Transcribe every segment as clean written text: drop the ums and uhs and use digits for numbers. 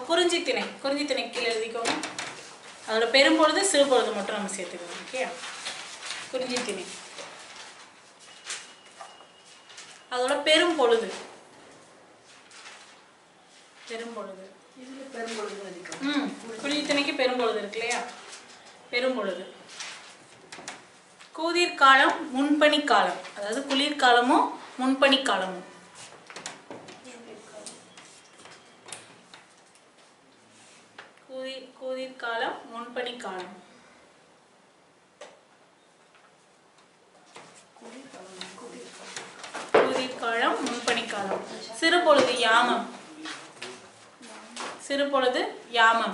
குறிஞ்சி திணை கீழே எழுதிக்கோங்க. அதோட பெரும்பொழுது சிறுபொழுது மட்டும் நம்ம சேர்த்துக்கணும். ஓகே, குறிஞ்சி திணை அதோட பெரும்பொழுது குறிஞ்சி திணைக்கு பெரும்பொழுது இருக்கு இல்லையா, பெரும்பொழுது. கூதிர்காலம் முன்பனி காலம், அதாவது குளிர்காலமும் முன்பனி காலமும். கூதிர்காலம் முன்பனி காலம். கூதிர்காலம் முன்பனி காலம். சிறுபொழுது யாமம். சிறுபொழுது யாமம்.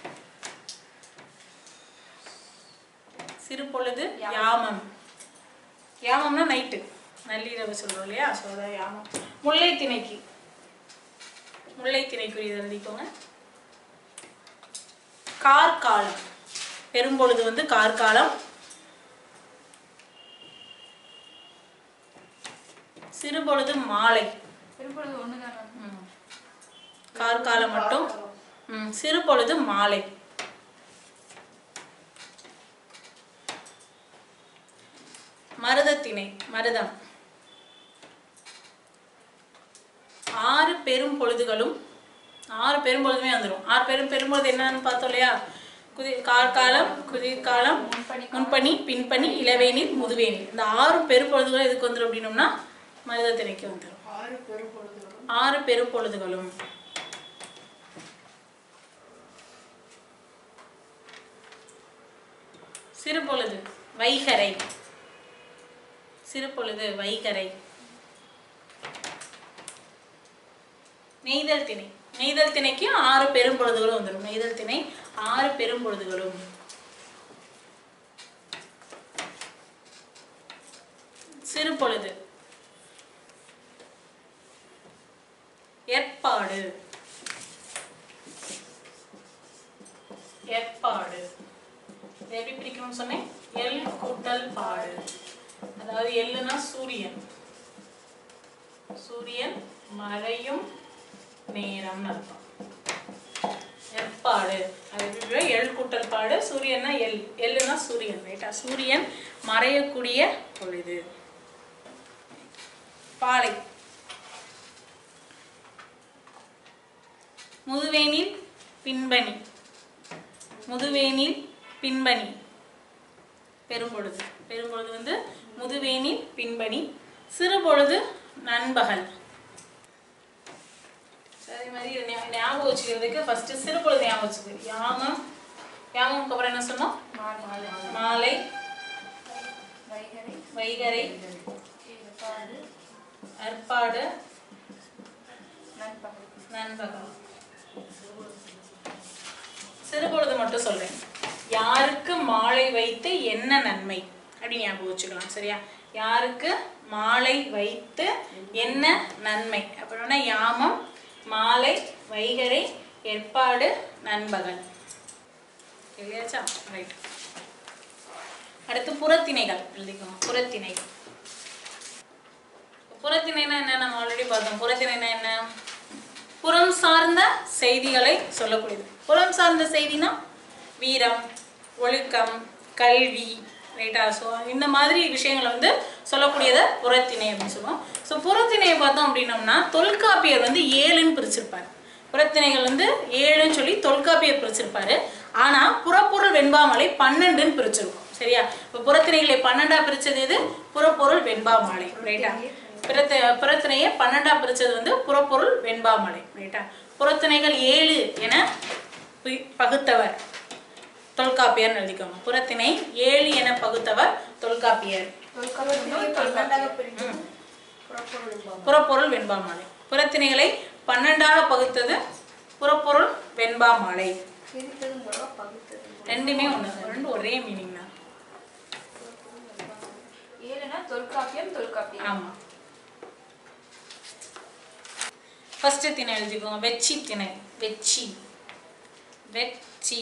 சிறுபொழுது யாமம். யாமம்னா நைட்டு, நள்ளிரவு சொல்றோம் இல்லையா, சொல்ற யாமம். முல்லை திணைக்குரியது எழுதிக்கோங்க. கார்காலம், பெரும்பொழுது வந்து கார்காலம். சிறுபொழுது மாலை. கார்காலம் மட்டும். சிறுபொழுது மாலை. மருதத்திணை, மருதம். 6 பெரும் பொழுதுகளும், 6 பெரும்பொழுதுமே வந்துடும். 6 பெரும்பொழுது என்னன்னு பார்த்தோம் இல்லையா, கார்காலம், குளிர்காலம், முன்பனி, பின்பனி, இளவேனில், முதுவேனில். இந்த 6 பெரும்பொழுதுகளும் எதுக்கு வந்துடும் அப்படின்னோம்னா மருதத்திணைக்கு வந்துடும். 6 பெரும்பொழுதுகளும். சிறுபொழுது வைகரை. சிறுபொழுது வைகரை. நெய்தல் திணைக்கு 6 பெரும்பொழுதுகளும் வந்துடும். நெய்தல் திணை 6 பெரும்பொழுதுகளும். சிறுபொழுது ஏற்பாடு. எப்படி பிரிக்கணும்னு சொன்னேன், எல் கூட்டல் பாடு. அதாவது எல்லுனா சூரியன், சூரியன் மறையும் நேரம்னு அர்த்தம். ஏற்பாடு அது எல் கூட்டல் பாடு. சூரியன்னா எல், எல்லுனா சூரியன். ரைட்டா, சூரியன் மறையக்கூடிய பொழுது. பாலை. முதுவேனில் பின்பனி. முதுவேனில் பின்பனி பெரும்பொழுது. பெரும்பொழுது வந்து முதுவேனில் பின்பனி. சிறுபொழுது நண்பகல். அதே மாதிரி ஞாபகம் வச்சுக்கிறதுக்கு ஃபர்ஸ்ட் சிறுபொழுது ஞாபகம் வச்சுக்கு. யாமம், யாமம்க்கு அப்புறம் என்ன சொன்னோம், மாலை, வைகரை, அற்பாடு, நண்பகல். சிறுபொழுது மட்டும் சொல்றேன். யாருக்கு மாலை வைத்து என்ன நன்மை அப்படி ஞாபகம் வச்சுக்கலாம். சரியா, யாருக்கு மாலை வைத்து என்ன நன்மை அப்படின்னா யாமம், மாலை, வைகரை, ஏற்பாடு, நண்பகல். இல்லையாச்சா, ரைட். அடுத்து புறத்திணைகள் எழுதிக்கோங்க. புறத்திணைனா என்ன நம்ம ஆல்ரெடி பார்த்தோம். புறத்திணைனா என்ன, புறம் சார்ந்த செய்திகளை சொல்லக்கூடியது. புறம் சார்ந்த செய்தினா வீரம், ஒழுக்கம், கல்வி, ரைட்டா. ஸோ இந்த மாதிரி விஷயங்களை வந்து சொல்லக்கூடியதை புறத்திணை அப்படின்னு சொல்லுவோம். ஸோ புறத்திணையை பார்த்தோம் அப்படின்னோம்னா தொல்காப்பியர் வந்து 7ன்னு பிரிச்சிருப்பார். புறத்திணைகள் வந்து 7ன்னு சொல்லி தொல்காப்பியர் பிரிச்சிருப்பாரு. ஆனால் புறப்பொருள் வெண்பாமாலை 12ன்னு பிரிச்சிருக்கும். சரியா, இப்போ புறத்திணைகளை 12ஆ பிரிச்சது எது, புறப்பொருள் வெண்பாமாலை. ரைட்டா, புறத்திணையை 12ஆ பிரிச்சது வந்து புறப்பொருள் வெண்பாமாலை. ரைட்டா, புறத்திணைகள் 7 என பகுத்தவர் தொல்காப்பியர் எழுதிக்கோங்க. புறத்திணை 7 என பகுத்தவர் தொல்காப்பியர். புறப்பொருள் வெண்பாமாலை. புறத்திணைகளை 12ஆக பகுத்தது புறப்பொருள் வெண்பாமாலை. ரெண்டுமே ஒண்ணு, ரெண்டு ஒரே மீனிங் தான். ஆமா. ஃபர்ஸ்ட் திணை எழுதிக்கோங்க. வெச்சி திணை. வெச்சி, வெச்சி.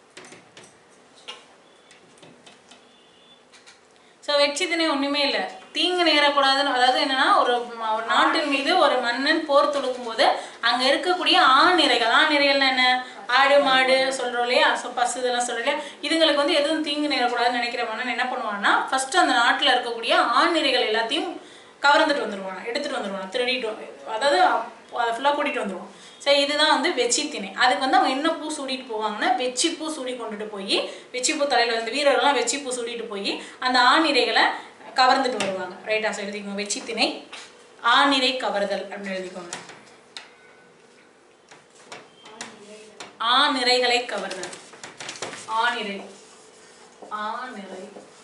ஸோ வெச்சி திணை ஒன்றுமே இல்லை, தீங்கு நேரக்கூடாதுன்னு, அதாவது என்னன்னா ஒரு நாட்டின் மீது ஒரு மன்னன் போர் தொடுக்கும் போது அங்க இருக்கக்கூடிய ஆணிரைகள்னா என்ன, ஆடு மாடு சொல்றோம் இல்லையா, பசு இதெல்லாம் சொல்றோம் இல்லையா, இதுங்களுக்கு வந்து எதுவும் தீங்கு நேரக்கூடாதுன்னு நினைக்கிற மன்னன் என்ன பண்ணுவான்னா ஃபர்ஸ்ட் அந்த நாட்டுல இருக்கக்கூடிய ஆணிரைகள் எல்லாத்தையும் கவர்ந்துட்டு வந்துருவாங்க, எடுத்துட்டு வந்துருவாங்க, திருடிட்டு, அதாவது அதை ஃபுல்லா கூட்டிட்டு வந்துருவாங்க. சரி, இதுதான் வந்து வெச்சி திணை. அதுக்கு வந்து அவங்க என்ன பூ சூடிட்டு போவாங்கன்னா வெச்சி பூ சூடி கொண்டுட்டு போய், வெச்சி பூ தலையில வந்து வீரர்கள்லாம் வெச்சி பூ சூடிட்டு போய் அந்த ஆணிரைகளை கவர்ந்துட்டு வருவாங்க. ரைட்டா? ஸோ எழுதிக்கோங்க, வெச்சி திணை ஆணிரை கவர்தல் அப்படின்னு எழுதிக்கோங்க. ஆணிரைகளை கவர்தல், ஆணிரை, ஆணிரை,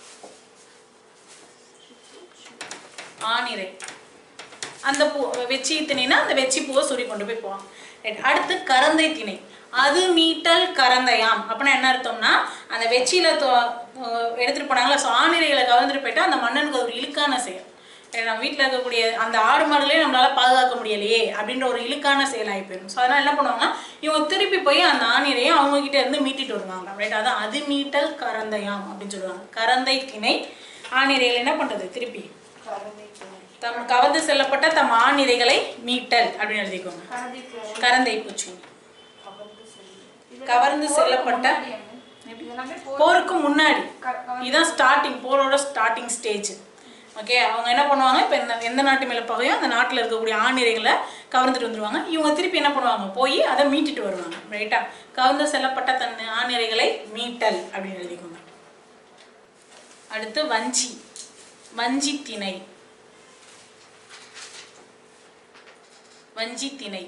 ஆணிரை. அந்த பூ வெச்சி திணைனா அந்த வெச்சி பூவை சூடி கொண்டு போய் போவாங்க. அடுத்து கரந்தை திணை, அது மீட்டல் கரந்தையாம். அப்படின்னா என்ன அர்த்தம்னா அந்த வெச்சியில எடுத்துட்டு போனாங்களா, ஸோ ஆணிரைகளை கவர்ந்துட்டு போயிட்டா அந்த மன்னனுக்கு ஒரு இழுக்கான செயல். நம்ம வீட்டில் இருக்கக்கூடிய அந்த ஆடு மாடுகளே நம்மளால பாதுகாக்க முடியலையே அப்படின்ற ஒரு இழுக்கான செயல் ஆகி போயிடும். ஸோ அதனால என்ன பண்ணுவாங்கன்னா இவங்க திருப்பி போய் அந்த ஆணிரையை அவங்க கிட்ட இருந்து மீட்டிட்டு வருவாங்க. ரைட்? அதான் அது மீட்டல் கரந்தையாம் அப்படின்னு சொல்லுவாங்க. கரந்தை திணை ஆணிரைகள் என்ன பண்றது, திருப்பி தம் கவர்ந்து செல்லப்பட்ட தம் ஆணிரைகளை மீட்டல் அப்படின்னு எழுதிக்கோங்க. கரந்தை பூச்சி கவர்ந்து செல்லப்பட்ட போருக்கு முன்னாடி, இதுதான் ஸ்டார்டிங், போரோட ஸ்டார்டிங் ஸ்டேஜ். ஓகே, அவங்க என்ன பண்ணுவாங்க, இப்போ எந்த நாட்டு மேலே பகையோ அந்த நாட்டில் இருக்கக்கூடிய ஆணிரைகளை கவர்ந்துட்டு வந்துருவாங்க. இவங்க திருப்பி என்ன பண்ணுவாங்க, போய் அதை மீட்டுட்டு வருவாங்க. ரைட்டா? கவர்ந்து செல்லப்பட்ட தன் ஆணிரைகளை மீட்டல் அப்படின்னு எழுதிக்கோங்க. அடுத்து வஞ்சி, வஞ்சி திணை, வஞ்சி திணை,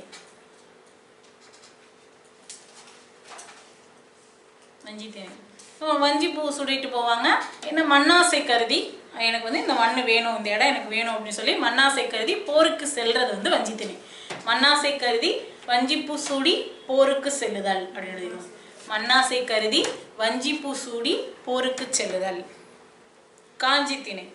வஞ்சி திணை. வஞ்சி பூ சுடிட்டு போவாங்க. என்ன, மண்ணாசை கருதி எனக்கு வந்து இந்த மண்ணு வேணும், இந்த இடம் எனக்கு வேணும் அப்படின்னு சொல்லி மண்ணாசை கருதி போருக்கு செல்றது வந்து வஞ்சி திணை. மண்ணாசை கருதி வஞ்சிப்பூ சூடி போருக்கு செல்லுதல் அப்படின்னு எழுதிடுவோம். மண்ணாசை கருதி வஞ்சிப்பூ சூடி போருக்கு செல்லுதல். காஞ்சி திணை.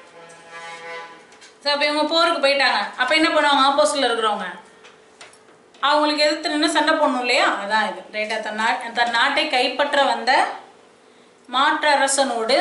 ஸோ அப்போ இவங்க போருக்கு போயிட்டாங்க, அப்போ என்ன பண்ணுவாங்க, ஆப்போசிட்ல இருக்கிறவங்க அவங்களுக்கு எதிர்த்து நின்று சண்டை போடணும் இல்லையா, அதான் இது. ரைட்டா? தன் நாட்டை கைப்பற்ற வந்த மாற்றரசனோடு,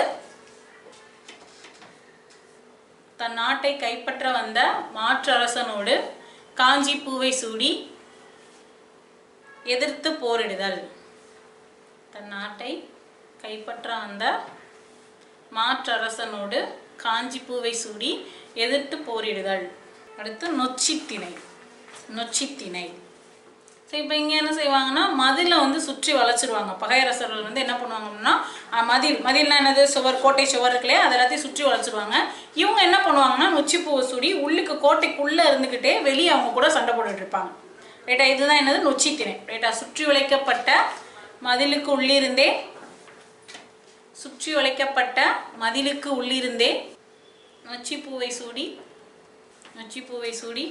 தன் நாட்டை கைப்பற்ற வந்த மாற்றரசனோடு காஞ்சி பூவை சூடி எதிர்த்து போரிடுதல். தன் நாட்டை கைப்பற்ற வந்த மாற்றரசனோடு காஞ்சி பூவை சூடி எதிர்த்து போரிடுதல். அடுத்து நொச்சி திணை, நொச்சி திணை. ஸோ இப்போ இங்கே என்ன செய்வாங்கன்னா மதிலை வந்து சுற்றி வளைச்சிருவாங்க. பகையரசர்கள் வந்து என்ன பண்ணுவாங்க அப்படின்னா மதில்னா என்னது, சுவர், கோட்டை சுவர் இருக்குல்லையே, அது எல்லாத்தையும் சுற்றி வளைச்சிருவாங்க. இவங்க என்ன பண்ணுவாங்கன்னா நொச்சி பூவை சூடி உள்ளுக்கு கோட்டைக்குள்ளே இருந்துக்கிட்டே வெளியே அவங்க கூட சண்டை போட்டுட்டு இருப்பாங்க. ரைட்டா? இதுதான் என்னது, நொச்சி திணை. ரைட்டா? சுற்றி வளைக்கப்பட்ட மதிலுக்கு உள்ளிருந்தே, சுற்றி வளைக்கப்பட்ட மதிலுக்கு உள்ளிருந்தே நொச்சி பூவை சூடி, நொச்சி பூவை சூடி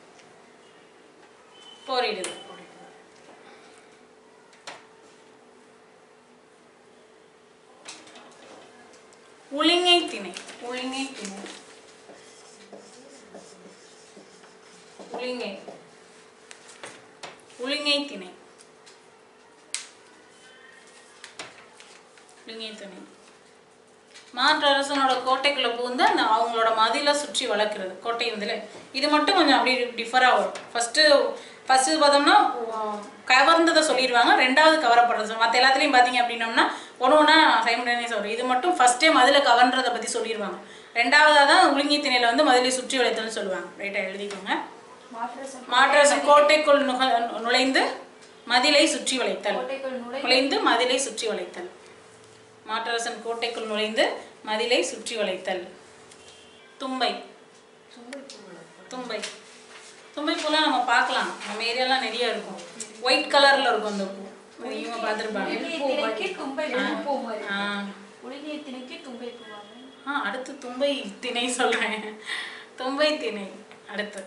போரிடுது. உளிங்கை திணை, உளிங்கை திணை, உளிங்கை, உளிங்கை திணை, உளிங்கை திணை. மாற்றரசனோட கோட்டைக்குள்ள புகுந்து அந்த அவங்களோட மதிலை சுற்றி வளர்க்குறது கோட்டை இருந்துல. இது மட்டும் கொஞ்சம் அப்படி டிஃபராக வரும். ஃபர்ஸ்ட் பார்த்தோம்னா கவர்ந்ததை சொல்லிடுவாங்க, ரெண்டாவது கவரப்படுறது. மற்ற எல்லாத்துலேயும் பார்த்தீங்க அப்படின்னோம்னா ஒன்று ஒன்றா சைமல்டேனியஸாக வரும். இது மட்டும் ஃபர்ஸ்டே மதிலை கவர்ன்றதை பற்றி சொல்லிடுவாங்க, ரெண்டாவதாக தான் உளிங்கை திணையில் வந்து மதிலை சுற்றி வளைத்தல்னு சொல்லுவாங்க. ரைட்டாக எழுதிக்கோங்க. மாற்றரசன் கோட்டைக்குள் நுழைந்து மதிலை சுற்றி வளைத்தல், நுழைந்து மதிலை சுற்றி வளைத்தல். மாற்றரசன் கோட்டைக்குள் நுழைந்து மதிலை சுற்றி வளைத்தல். தும்பை, தும்பை, தும்பை பூலாம் நம்ம பார்க்கலாம், நம்ம ஏரியாலாம் நிறைய இருக்கும். ஒயிட் கலர்ல இருக்கும் அந்த பூ, இவங்க பார்த்துருப்பாங்க. அடுத்து தும்பை திணை சொல்றேன், தும்பை திணை. அடுத்து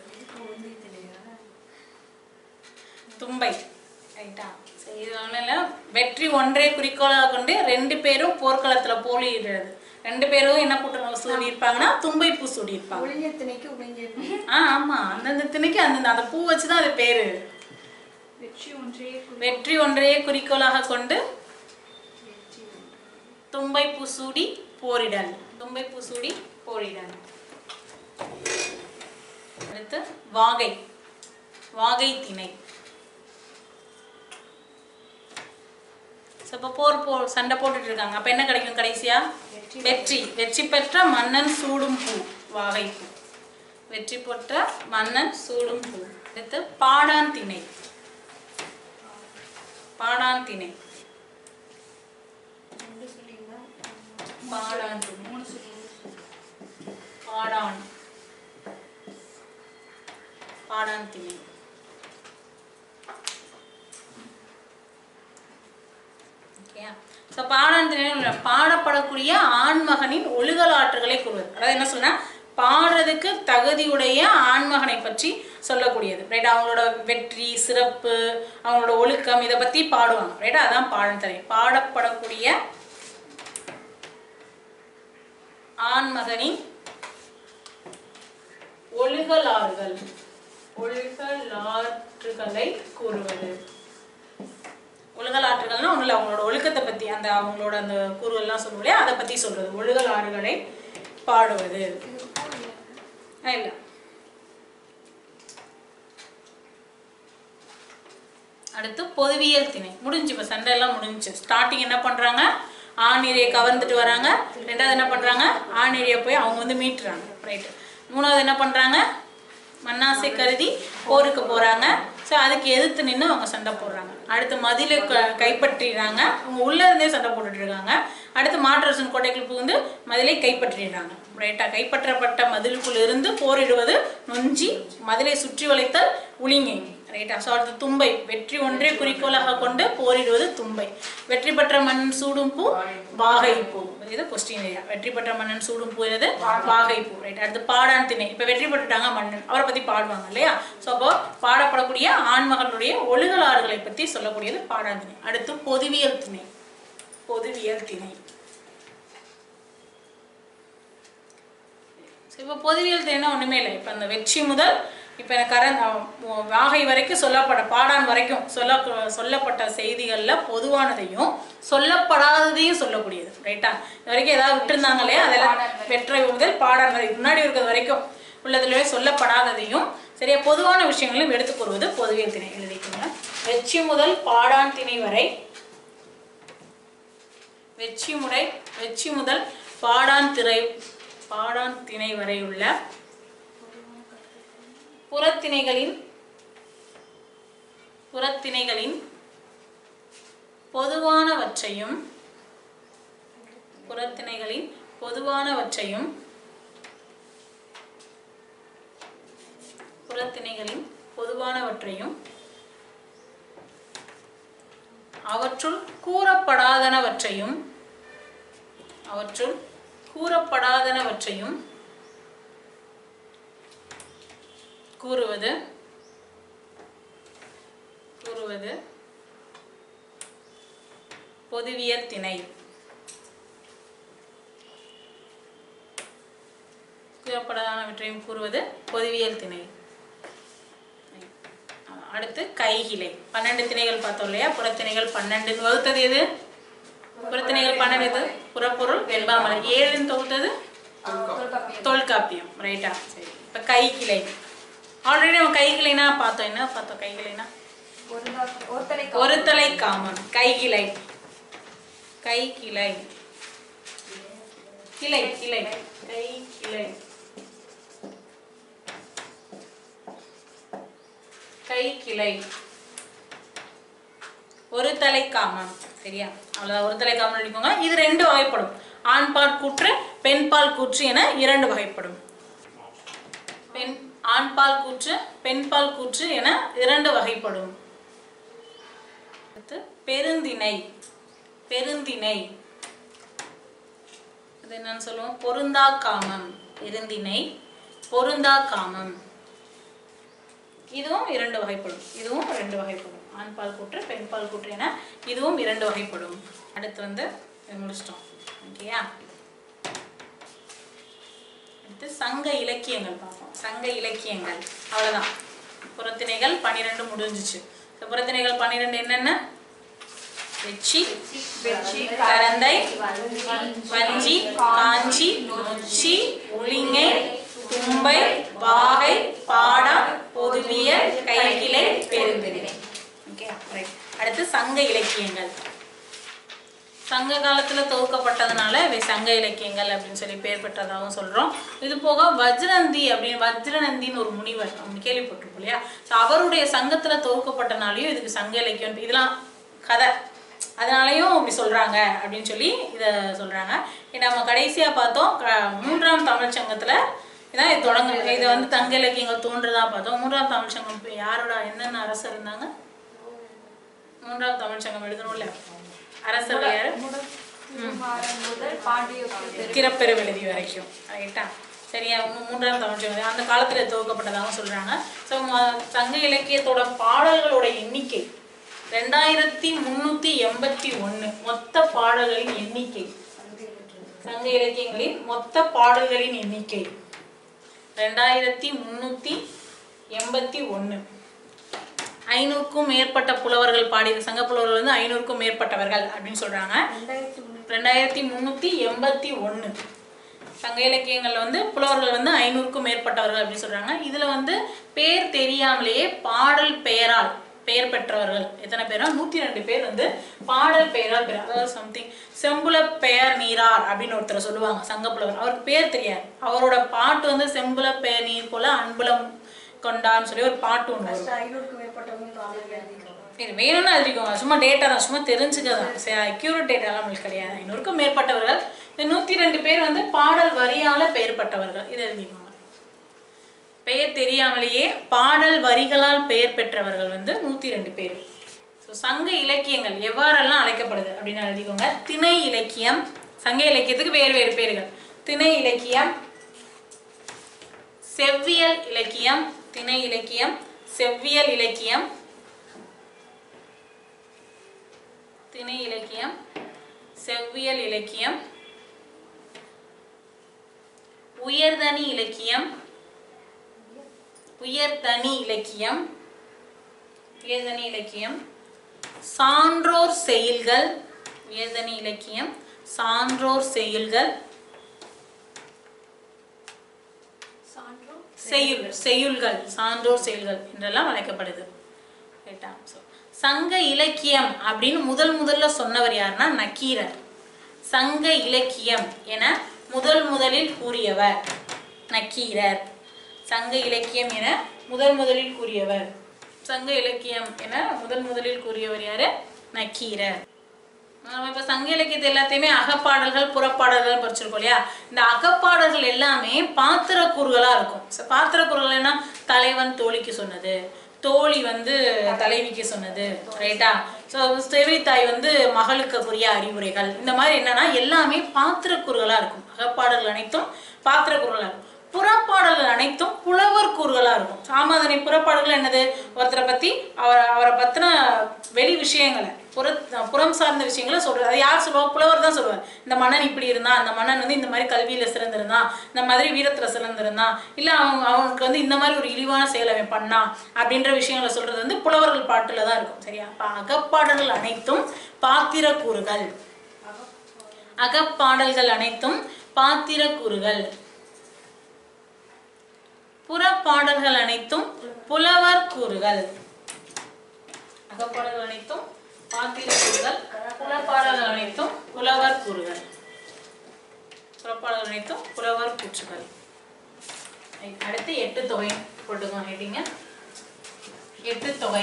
தும்பை. ரைட்டா? இது ஒன்றும், வெற்றி ஒன்றே குறிக்கோளாக கொண்டு ரெண்டு பேரும் போர்க்களத்துல போலிடுறது. ரெண்டு பேரும் என்ன கூட்டம் சூடி இருப்பாங்கன்னா தும்பை பூ சூடி இருப்பாங்க. ஆமா, அந்தந்த திணைக்கு அந்த பூ வச்சுதான் அது பேரு. வெற்றி ஒன்றையே குறிக்கோளாக கொண்டு தும்பை பூ சூடி போரிடல், தும்பை பூ சூடி போரிடல். அடுத்து வாகை, வாகை திணை. இப்போ சண்டை போட்டுட்டு இருக்காங்க. அப்ப என்ன கிடைக்கும் கடைசியா? வெற்றி. வெற்றி பெற்ற மன்னன் சூடும் பூ, வாகை பூ. வெற்றி பெற்ற மன்னன் சூடும் பூ. அடுத்து பாடான் திணை, பாடான் திணை. பாடான் பாடான் பாடான் திணை. பாடான் திணை பாடப்படக்கூடிய ஆண்மகனின் ஒழுகலாற்றுகளை கூறுவது. அதாவது என்ன சொல்றேன்னா, பாடுறதுக்கு தகுதியுடைய ஆண்மகனை பற்றி சொல்லக்கூடியது. ரைட்? அவங்களோட வெற்றி, சிறப்பு, அவங்களோட ஒழுக்கம், இதை பத்தி பாடுவாங்க. ரைட்? அதான் பாடான் திணை. பாடப்படக்கூடிய ஆண்மகனின் ஒழுகலாறுகள், ஒழுகலாற்றுகளை கூறுவது. ஒழுகலாற்றுகள்னா ஒன்றும் இல்லை, அவங்களோட ஒழுக்கத்தை பற்றி, அந்த அவங்களோட அந்த கூறுகள்லாம் சொல்லுவோம், அதை பற்றி சொல்றது. ஒழுகலாறுகளை பாடுவது. இல்லை, அடுத்து பொதுவியல் திணை. முடிஞ்சு, இப்போ சண்டை எல்லாம் முடிஞ்சு. ஸ்டார்டிங் என்ன பண்றாங்க? ஆணிரையை கவர்ந்துட்டு வராங்க. ரெண்டாவது என்ன பண்றாங்க? ஆணிரையை போய் அவங்க வந்து மீட்டுறாங்க. ரைட்டு. மூணாவது என்ன பண்றாங்க? மண்ணாசை கருதி போருக்கு போறாங்க. ஸோ அதுக்கு எதிர்த்து நின்று அவங்க சண்டை போடுறாங்க. அடுத்து மதிலை கைப்பற்றிடுறாங்க. அவங்க உள்ள இருந்தே சண்டை போட்டுட்டு இருக்காங்க. அடுத்து மாற்றரசன் கோட்டைக்குள் புகுந்து மதிலை கைப்பற்றிடுறாங்க. ரைட்டா? கைப்பற்றப்பட்ட மதிலுக்குள் இருந்து போரிடுவது நொஞ்சி, மதிலை சுற்றி வளைத்தல் உளிங்கை. ரைட்டா? ஸோ அடுத்து தும்பை, வெற்றி ஒன்றே குறிக்கோளாக கொண்டு போரிடுவது தும்பை. வெற்றி பெற்ற மன்னன் சூடும் பூ, வாகை பூ. இது கொஸ்டின் ஏரியா. வெற்றி பெற்ற மன்னன் சூடும் பூ எது? வாகை பூ. ரைட்? அடுத்து பாடான் திணை. இப்போ வெற்றி பெற்றுட்டாங்க மன்னன், அவரை பத்தி பாடுவாங்க இல்லையா? ஸோ அப்போ பாடப்படக்கூடிய ஆண்மகளுடைய ஒழுகலாறுகளை பத்தி சொல்லக்கூடியது பாடான் திணை. அடுத்து பொதுவியல் திணை. பொதுவியல் திணை. இப்போ பொதுவியல் திணைனா ஒண்ணுமே இல்லை. இப்போ அந்த வெற்றி முதல் இப்போ வாகை வரைக்கும் பாடான் வரைக்கும் சொல்லப்பட்ட செய்திகள்ல பொதுவானதையும் சொல்லப்படாததையும் சொல்லக்கூடியது. ரைட்டா? இது வரைக்கும் ஏதாவது விட்டுருந்தாங்க இல்லையா, அதெல்லாம் வெற்றை முதல் பாடான் வரை முன்னாடி இருக்கிறது வரைக்கும் உள்ளதுல சொல்லப்படாததையும் சரியா பொதுவான விஷயங்களையும் எடுத்து கூறுவது பொதுவியல் திணை. எழுதிக்கோங்க. வெற்றி முதல் பாடான் திணை வரை, வெற்றி முதல் பாடான் திணை வரை உள்ள புறத்திணைகளின் பொதுவானவற்றையும் அவற்றுள் கூறப்படாதனவற்றையும் கூறுவது பொதுவியல் திணை. கூறப்படாதனவற்றையும் கூறுவது பொதுவியல் திணை. அடுத்து கைகிளை. 12 திணைகள் பார்த்தோம் இல்லையா? புறத்திணைகள் 12 வகுத்தது எது? புறத்திணைகள் 12 புறப்பொருள், வெண்பாமலை. 7 தொகுத்தது தொல்காப்பியம். ரைட்டா? சரி. இப்ப கைகிளை. ஆல்ரெடி நம்ம கைகிளைனா பார்த்தோம். என்ன பார்த்தோம்? கைகிளைனா ஒருதலை காமம். கைகிளை, கைகிளை, கிளை, கிளை, கைகிளை, கைகிளை, ஒரு தலை காமம். சரியா? அவ்வளவுதான். ஒரு தலை காமம் எழுதிக்கோங்க. இது 2 வகைப்படும். ஆண்பால் கூற்று, பெண்பால் கூற்று என 2 வகைப்படும். ஆண்பால் கூற்று, பெண்பால் கூற்று என 2 வகைப்படும். பெருந்திணை. பெருந்திணை அது என்னன்னு சொல்லுவோம்? பொருந்தா காமம். பெருந்திணை, பொருந்தா காமம். இதுவும் 2 வகைப்படும். இதுவும் 2 வகைப்படும். ஆண்பால் கூற்று, பெண்பால் கூற்று என இதுவும் 2 வகைப்படும். அடுத்து வந்து முடிச்சிட்டோம். ஓகேயா? அடுத்து சங்க இலக்கியங்கள் பார்ப்போம். சங்க இலக்கியங்கள் அவ்வளவுதான். புறத்திணைகள் 12 முடிஞ்சிச்சு. புறத்திணைகள் 12 என்னென்ன? வெச்சி, கரந்தை, வஞ்சி, காஞ்சி, நொச்சி, உளிங்கை, தும்பை வாகை பாடம் பொதுவியல் கைக்கிளை பெருந்திணை. Okay right. அடுத்து சங்க இலக்கியங்கள். சங்க காலத்துல துவக்கப்பட்டதுனால இவை சங்க இலக்கியங்கள் அப்படின்னு சொல்லி பெயர் பெற்றதாகவும் சொல்றோம். இது போக வஜ்ரநந்தின்னு ஒரு முனிவர் கேள்விப்பட்டிருப்போம் இல்லையா? அவருடைய சங்கத்துல துவக்கப்பட்டனாலையும் இதுக்கு சங்க இலக்கியம், இதெல்லாம் கதை, அதனாலையும் இப்படி சொல்றாங்க அப்படின்னு சொல்லி இதை சொல்றாங்க. நம்ம கடைசியா பார்த்தோம் 3ஆம் தமிழ் சங்கத்துல இதான் இது தொடங்கு. இதை வந்து சங்க இலக்கியங்கள் தோன்றுதா பார்த்தோம். 3ஆம் தமிழ் சங்கம் யாரோட என்னென்ன அரசர் இருந்தாங்க? 3ஆம் தமிழ் சங்கம் எழுதணும்ல, அரசர் யாரு? திறப்பெருவெழுதி வரைக்கும். ரைட்டா? சரியா? 3ஆம் தமிழ் சங்கம் அந்த காலத்துல துவக்கப்பட்டதாக சொல்றாங்க. ஸோ சங்க இலக்கியத்தோட பாடல்களோட எண்ணிக்கை 2381. மொத்த பாடல்களின் எண்ணிக்கை, சங்க இலக்கியங்களின் மொத்த பாடல்களின் எண்ணிக்கை 2381. 500க்கும் மேற்பட்ட புலவர்கள் பாடிய சங்க புலவர்கள் வந்து 500க்கும் மேற்பட்டவர்கள் அப்படின்னு சொல்றாங்க. 2381 சங்க இலக்கியங்கள்ல வந்து புலவர்கள் வந்து 500க்கும் மேற்பட்டவர்கள் அப்படின்னு சொல்றாங்க. இதுல வந்து பேர் தெரியாமலேயே பாடல் பெயரால் பெயர் பெற்றவர்கள் எத்தனை பேரா? 102 பேர் வந்து பாடல் பெயரால் பெயர், அதாவது சம்திங் செம்புல பெயர் நீரார் அப்படின்னு ஒருத்தர் சொல்லுவாங்க சங்க புலவர். அவருக்கு பேர் தெரியாது. அவரோட பாட்டு வந்து செம்புல பெயர் நீர் போல அன்புலம் கொண்டான்னு சொல்லி ஒரு பாட்டு ஒன்று. வேணும்னா எழுதிக்கோங்க, சும்மா டேட்டா தான், சும்மா தெரிஞ்சுக்கதான், அக்யூரேட் டேட்டாலாம் நம்மளுக்கு கிடையாது. 500க்கும் மேற்பட்டவர்கள். இந்த 102 பேர் வந்து பாடல் வரியால பெயர் பெற்றவர்கள். இதை எழுதிக்கோங்க. பெயர் தெரியாமலேயே பாடல் வரிகளால் பெயர் பெற்றவர்கள் வந்து 102 பேர். சங்க இலக்கியங்கள் எவ்வாறெல்லாம் அழைக்கப்படுது அப்படின்னு எழுதிக்கோங்க. திணை இலக்கியம், சங்க இலக்கியத்துக்கு வேறு வேறு பேர்கள். திணை இலக்கியம், செவ்வியல் இலக்கியம், திணை இலக்கியம், செவ்வியல் இலக்கியம், திணை இலக்கியம், செவ்வியல் இலக்கியம், உயர்தனி இலக்கியம், உயர்தனி இலக்கியம், உயர்தனி இலக்கியம், சான்றோர் செயல்கள், உயர்தனி இலக்கியம், சான்றோர் செயல்கள், செய்யுள்கள், சான்றோர் செயல்கள் என்றெல்லாம் அழைக்கப்படுது. சங்க இலக்கியம் அப்படின்னு முதல்ல சொன்னவர் யாருன்னா நக்கீரர். சங்க இலக்கியம் என முதலில் கூறியவர் நக்கீரர். சங்க இலக்கியம் என முதலில் கூறியவர், சங்க இலக்கியம் என முதலில் கூறியவர் யாரு? நக்கீரர். நம்ம இப்ப சங்க இலக்கியத்தை எல்லாத்தையுமே அகப்பாடல்கள் புறப்பாடல்கள் படிச்சிருக்கோம் இல்லையா? இந்த அகப்பாடல்கள் எல்லாமே பாத்திர கூறுகளா இருக்கும். பாத்திர கூறுகள் என்ன? தலைவன் தோழிக்கு சொன்னது, தோழி வந்து தலைவிக்கு சொன்னது, ரைட்டா? ஸோ செவி தாய் வந்து மகளுக்கு கூறிய அறிவுரைகள், இந்த மாதிரி என்னன்னா எல்லாமே பாத்திர கூறுகளா இருக்கும். அகப்பாடல்கள் அனைத்தும் பாத்திர கூறுகளா இருக்கும். புறப்பாடல்கள் அனைத்தும் புலவர் கூறுகளா இருக்கும். சாமாதனை புறப்பாடல்கள் என்னது? ஒருத்தரை பத்தி அவரை பத்தின வெளி விஷயங்களை, புறம் சார்ந்த விஷயங்களை சொல்றது. அது யார் சொல்லுவாங்க? புலவர் தான் சொல்லுவார். இந்த மன்னன் இப்படி இருந்தான், அந்த மன்னன் வந்து இந்த மாதிரி கல்வியில சிறந்திருந்தான், இந்த மாதிரி வீரத்துல சிறந்திருந்தான், இல்ல அவனுக்கு வந்து இந்த மாதிரி ஒரு இழிவான செயலை அவன் பண்ணான் அப்படின்ற விஷயங்களை சொல்றது வந்து புலவர்கள் பாட்டுல தான் இருக்கும். சரியா? அகப்பாடல்கள் அனைத்தும் பாத்திர கூறுகள். அகப்பாடல்கள் அனைத்தும் பாத்திர கூறுகள். புறப்பாடல்கள் அனைத்தும் புலவர் கூறுகள். அகப்பாடல்கள் அனைத்தும் பாத்திர கூறுகள், புறப்பாடல்கள் அனைத்தும் புலவர் கூறுகள். புறப்பாடல்கள் அனைத்தும் புலவர் கூற்றுகள். அடுத்து 8 தொகை போட்டுக்கோங்க. ஹெட்டிங்க 8 தொகை.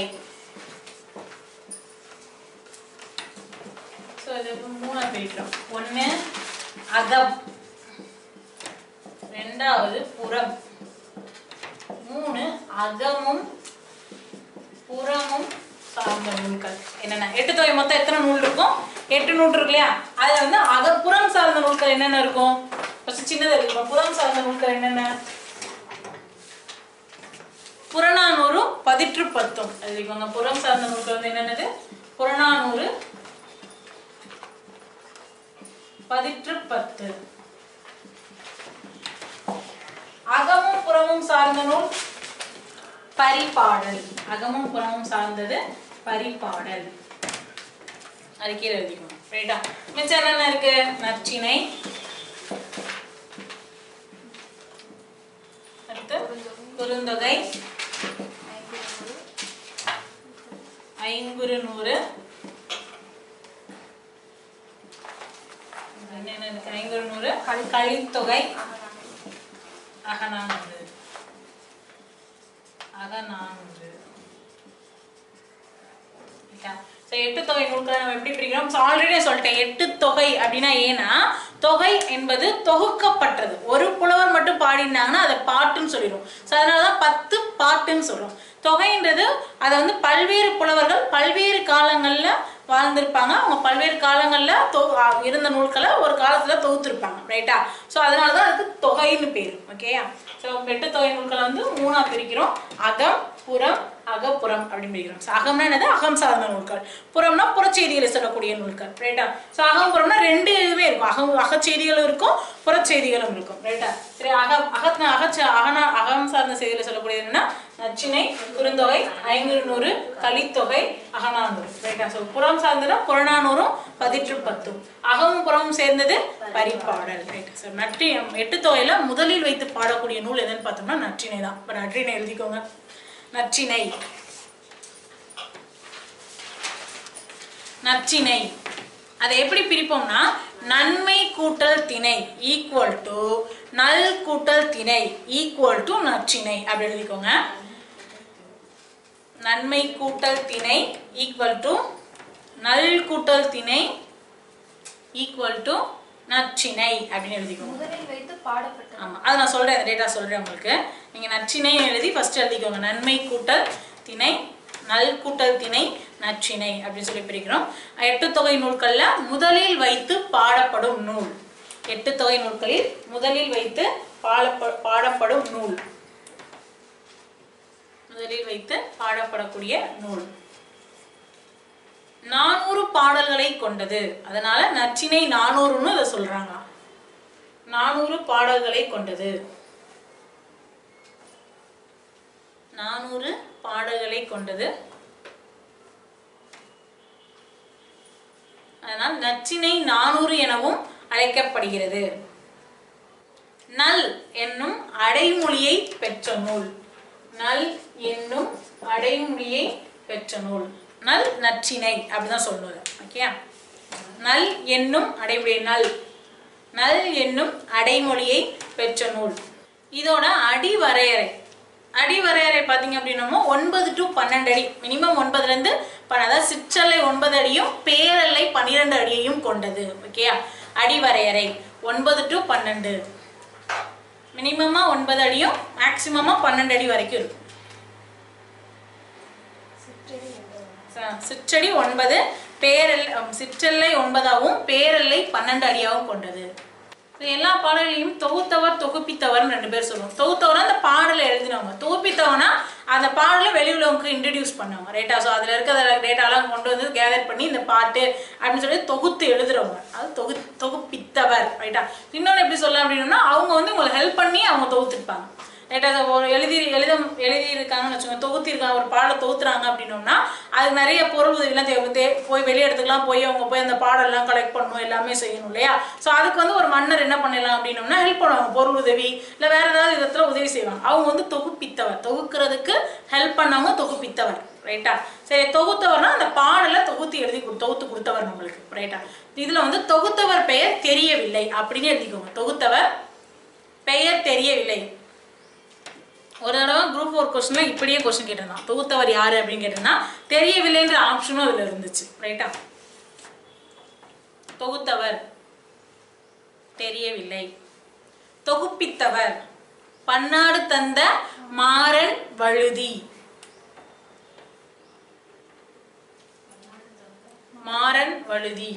ஸோ இது 3 பிரிக்கிறோம். 1 அகம், 2வது புறம், 3 அகமும் புறமும் சார்ந்த நூல்கள். என்னென்ன 8 தொகை மொத்தம் எத்தனை நூல் இருக்கும்? 8 நூல் இருக்கு இல்லையா? அதுல வந்து புறம் சார்ந்த நூல்கள் என்னென்ன இருக்கும்? சின்னதா இருக்கும். புறம் சார்ந்த நூல்கள் என்னென்ன? புறநானூறு, பதிற்று பத்தும் எழுதிக்கோங்க. புறம் சார்ந்த நூல்கள் வந்து என்னென்னது? புறநானூறு, பதிற்று பத்து. அகமும் புறமும் சார்ந்த நூல் பரிபாடல். அகமும் புறமும் சார்ந்தது பரிபாடல். அது கீழே எழுதிக்கணும். ரைட்டா? மிச்சம் என்னென்ன இருக்கு? நற்றிணை, குறுந்தொகை ஐங்குறு நூறு ஐங்குறு நூறு கலித்தொகை அகநானூறு அகநானூறு. எட்டு தொகை நூல்களை நம்ம எப்படி பிரிக்கிறோம்? ஆல்ரெடி சொல்லிட்டேன். எட்டு தொகை அப்படின்னா ஏன்னா தொகை என்பது தொகுக்கப்பட்டது. ஒரு புலவர் மட்டும் பாடினாங்கன்னா அதை பாட்டுன்னு சொல்லிடும். ஸோ அதனாலதான் 10 பாட்டுன்னு சொல்றோம். தொகைன்றது அதை வந்து பல்வேறு புலவர்கள் பல்வேறு காலங்கள்ல வாழ்ந்திருப்பாங்க. அவங்க பல்வேறு காலங்கள்ல இருந்த நூல்களை ஒரு காலத்துல தொகுத்திருப்பாங்க. ரைட்டா? ஸோ அதனாலதான் அதுக்கு தொகைன்னு பேரு. ஓகேயா? ஸோ எட்டு தொகை நூல்களை வந்து 3ஆ பிரிக்கிறோம். அகம், புறம், அகப்புறம் அப்படின்னு பிரிக்கிறோம். ஸோ அகம்னா என்னது? அகம் சார்ந்த நூல்கள். புறம்னா புறச்செய்திகளை சொல்லக்கூடிய நூல்கள். ரைட்டா? ஸோ அகம் புறம்னா 2 இதுவே இருக்கும். அகச்செய்திகளும் இருக்கும், புறச்செய்திகளும் இருக்கும். ரைட்டா? சரி, அகம் சார்ந்த செய்திகளை சொல்லக்கூடியது என்னன்னா நச்சினை, குறுந்தொகை, ஐங்குறு நூறு, கலித்தொகை, அகநானூறு. ரைட்டா? ஸோ புறம் சார்ந்ததுன்னா புறநானூறும் 10 அகமும் புறமும் சேர்ந்தது பரிபாடல். ரைட்டா? ஸோ எட்டு தொகையில முதலில் வைத்து பாடக்கூடிய நூல் எதுன்னு பார்த்தோம்னா நற்றினை தான். இப்போ நற்றினை எழுதிக்கோங்க. நற்றினை. நற்றினை அதை எப்படி பிரிப்போம்னா நன்மை கூட்டல் திணை ஈக்குவல் டு நல் கூட்டல் திணை ஈக்குவல் டு நற்றினை அப்படி எழுதிக்கோங்க. நன்மை கூட்டல் திணை ஈக்குவல் டு நல் கூட்டல் திணை ஈக்குவல் டு நற்றினை அப்படின்னு எழுதிக்கோங்க. முதலில் வைத்து பாடப்பட்ட. ஆமா, அதை நான் சொல்றேன். டேட்டா சொல்றேன் உங்களுக்கு. நீங்க நற்றினை எழுதி ஃபர்ஸ்ட் எழுதிக்கோங்க. நன்மை கூட்டல் திணை, நல் கூட்டல் திணை, நற்றினை அப்படின்னு சொல்லி பிரிக்கிறோம். எட்டு தொகை நூல்கள்ல முதலில் வைத்து பாடப்படும் நூல். எட்டு தொகை நூல்களில் முதலில் வைத்து பாடப்படும் நூல். முதலில் வைத்து பாடப்படக்கூடிய நூல் 400 பாடல்களை கொண்டது. அதனால நற்றினை 400ன்னு இதை சொல்றாங்க. 400 பாடல்களை கொண்டது. 400 பாடல்களை கொண்டது. அதனால் நற்றினை 400 எனவும் அழைக்கப்படுகிறது. நல் என்னும் அடைமொழியை பெற்ற நூல். நல் என்னும் அடைமொழியை பெற்ற நூல். நல் நற்றினை அப்படிதான் சொல்லுவது. ஓகேயா? நல் என்னும் அடைமொழி. நல் என்னும் அடைமொழியை பெற்ற நூல். இதோட அடிவரையறை பார்த்தீங்க அப்படின்னா 9 to 12 அடி. மினிமம் 9ல இருந்து அதாவது சிற்றலை 9 அடியும் பேரலை 12 அடியையும் கொண்டது. ஓகேயா? அடிவரையறை 9 to 12. மினிமமா 9 அடியும் மேக்சிமமா 12 அடி வரைக்கும் இருக்கும். சிற்றடி 9, சிற்றலை 9ஆகவும் பேரலை 12 அடியாகவும் கொண்டது. எல்லா பாடலையும் தொகுத்தவர் தொகுப்பித்தவர் 2 பேர் சொல்லுவோம். தொகுத்தவர் அந்த பாடலை எழுதினவங்க. தொகுப்பித்தவனா அந்த பாடலை வெளியுள்ளவங்களுக்கு இன்ட்ரடியூஸ் பண்ணுவாங்க. ரைட்டா? ஸோ அதில் இருக்கிற டேட்டாலாம் கொண்டு வந்து கேதர் பண்ணி இந்த பாட்டு அப்படின்னு சொல்லி தொகுத்து எழுதுறவங்க. அது தொகுப்பித்தவர். ரைட்டா? இன்னொன்று எப்படி சொல்லலாம் அப்படின்னா அவங்க வந்து உங்களுக்கு ஹெல்ப் பண்ணி அவங்க தொகுத்துருப்பாங்க. ரைட்டா? ஒரு எழுதியிருக்காங்கன்னு வச்சுக்கோங்க. தொகுத்திருக்காங்க, ஒரு பாடலை தொகுத்துறாங்க அப்படின்னோம்னா அது நிறைய பொருள் உதவிலாம் போய் வெளி இடத்துக்குலாம் அவங்க போய் அந்த பாடெல்லாம் கலெக்ட் பண்ணணும், எல்லாமே செய்யணும் இல்லையா? ஸோ அதுக்கு வந்து ஒரு மன்னர் என்ன பண்ணலாம் அப்படின்னோம்னா ஹெல்ப் பண்ணுவாங்க. பொருள் உதவி இல்லை வேற ஏதாவது விதத்தில் உதவி செய்வாங்க. அவங்க வந்து தொகுப்பித்தவர். தொகுக்கிறதுக்கு ஹெல்ப் பண்ணவங்க தொகுப்பித்தவர். ரைட்டா? சரி, தொகுத்தவர்னா அந்த பாடலை தொகுத்து கொடுத்தவர் நம்மளுக்கு. ரைட்டா? இதுல வந்து தொகுத்தவர் பெயர் தெரியவில்லை அப்படின்னு எழுதிக்கோங்க. தொகுத்தவர் பெயர் தெரியவில்லை. ஒரு தடவை குரூப் 4 கொஸ்டின்ல இப்படியே கொஸ்டின் கேட்டிருந்தான். தொகுத்தவர் யாரு அப்படின்னு கேட்டிருந்தா தெரியவில்லைன்ற ஆப்ஷனும் அதுல இருந்துச்சு. ரைட்டா? தொகுத்தவர் தெரியவில்லை. தொகுப்பித்தவர் பன்னாடு தந்த மாறன் வழுதி. மாறன் வழுதி.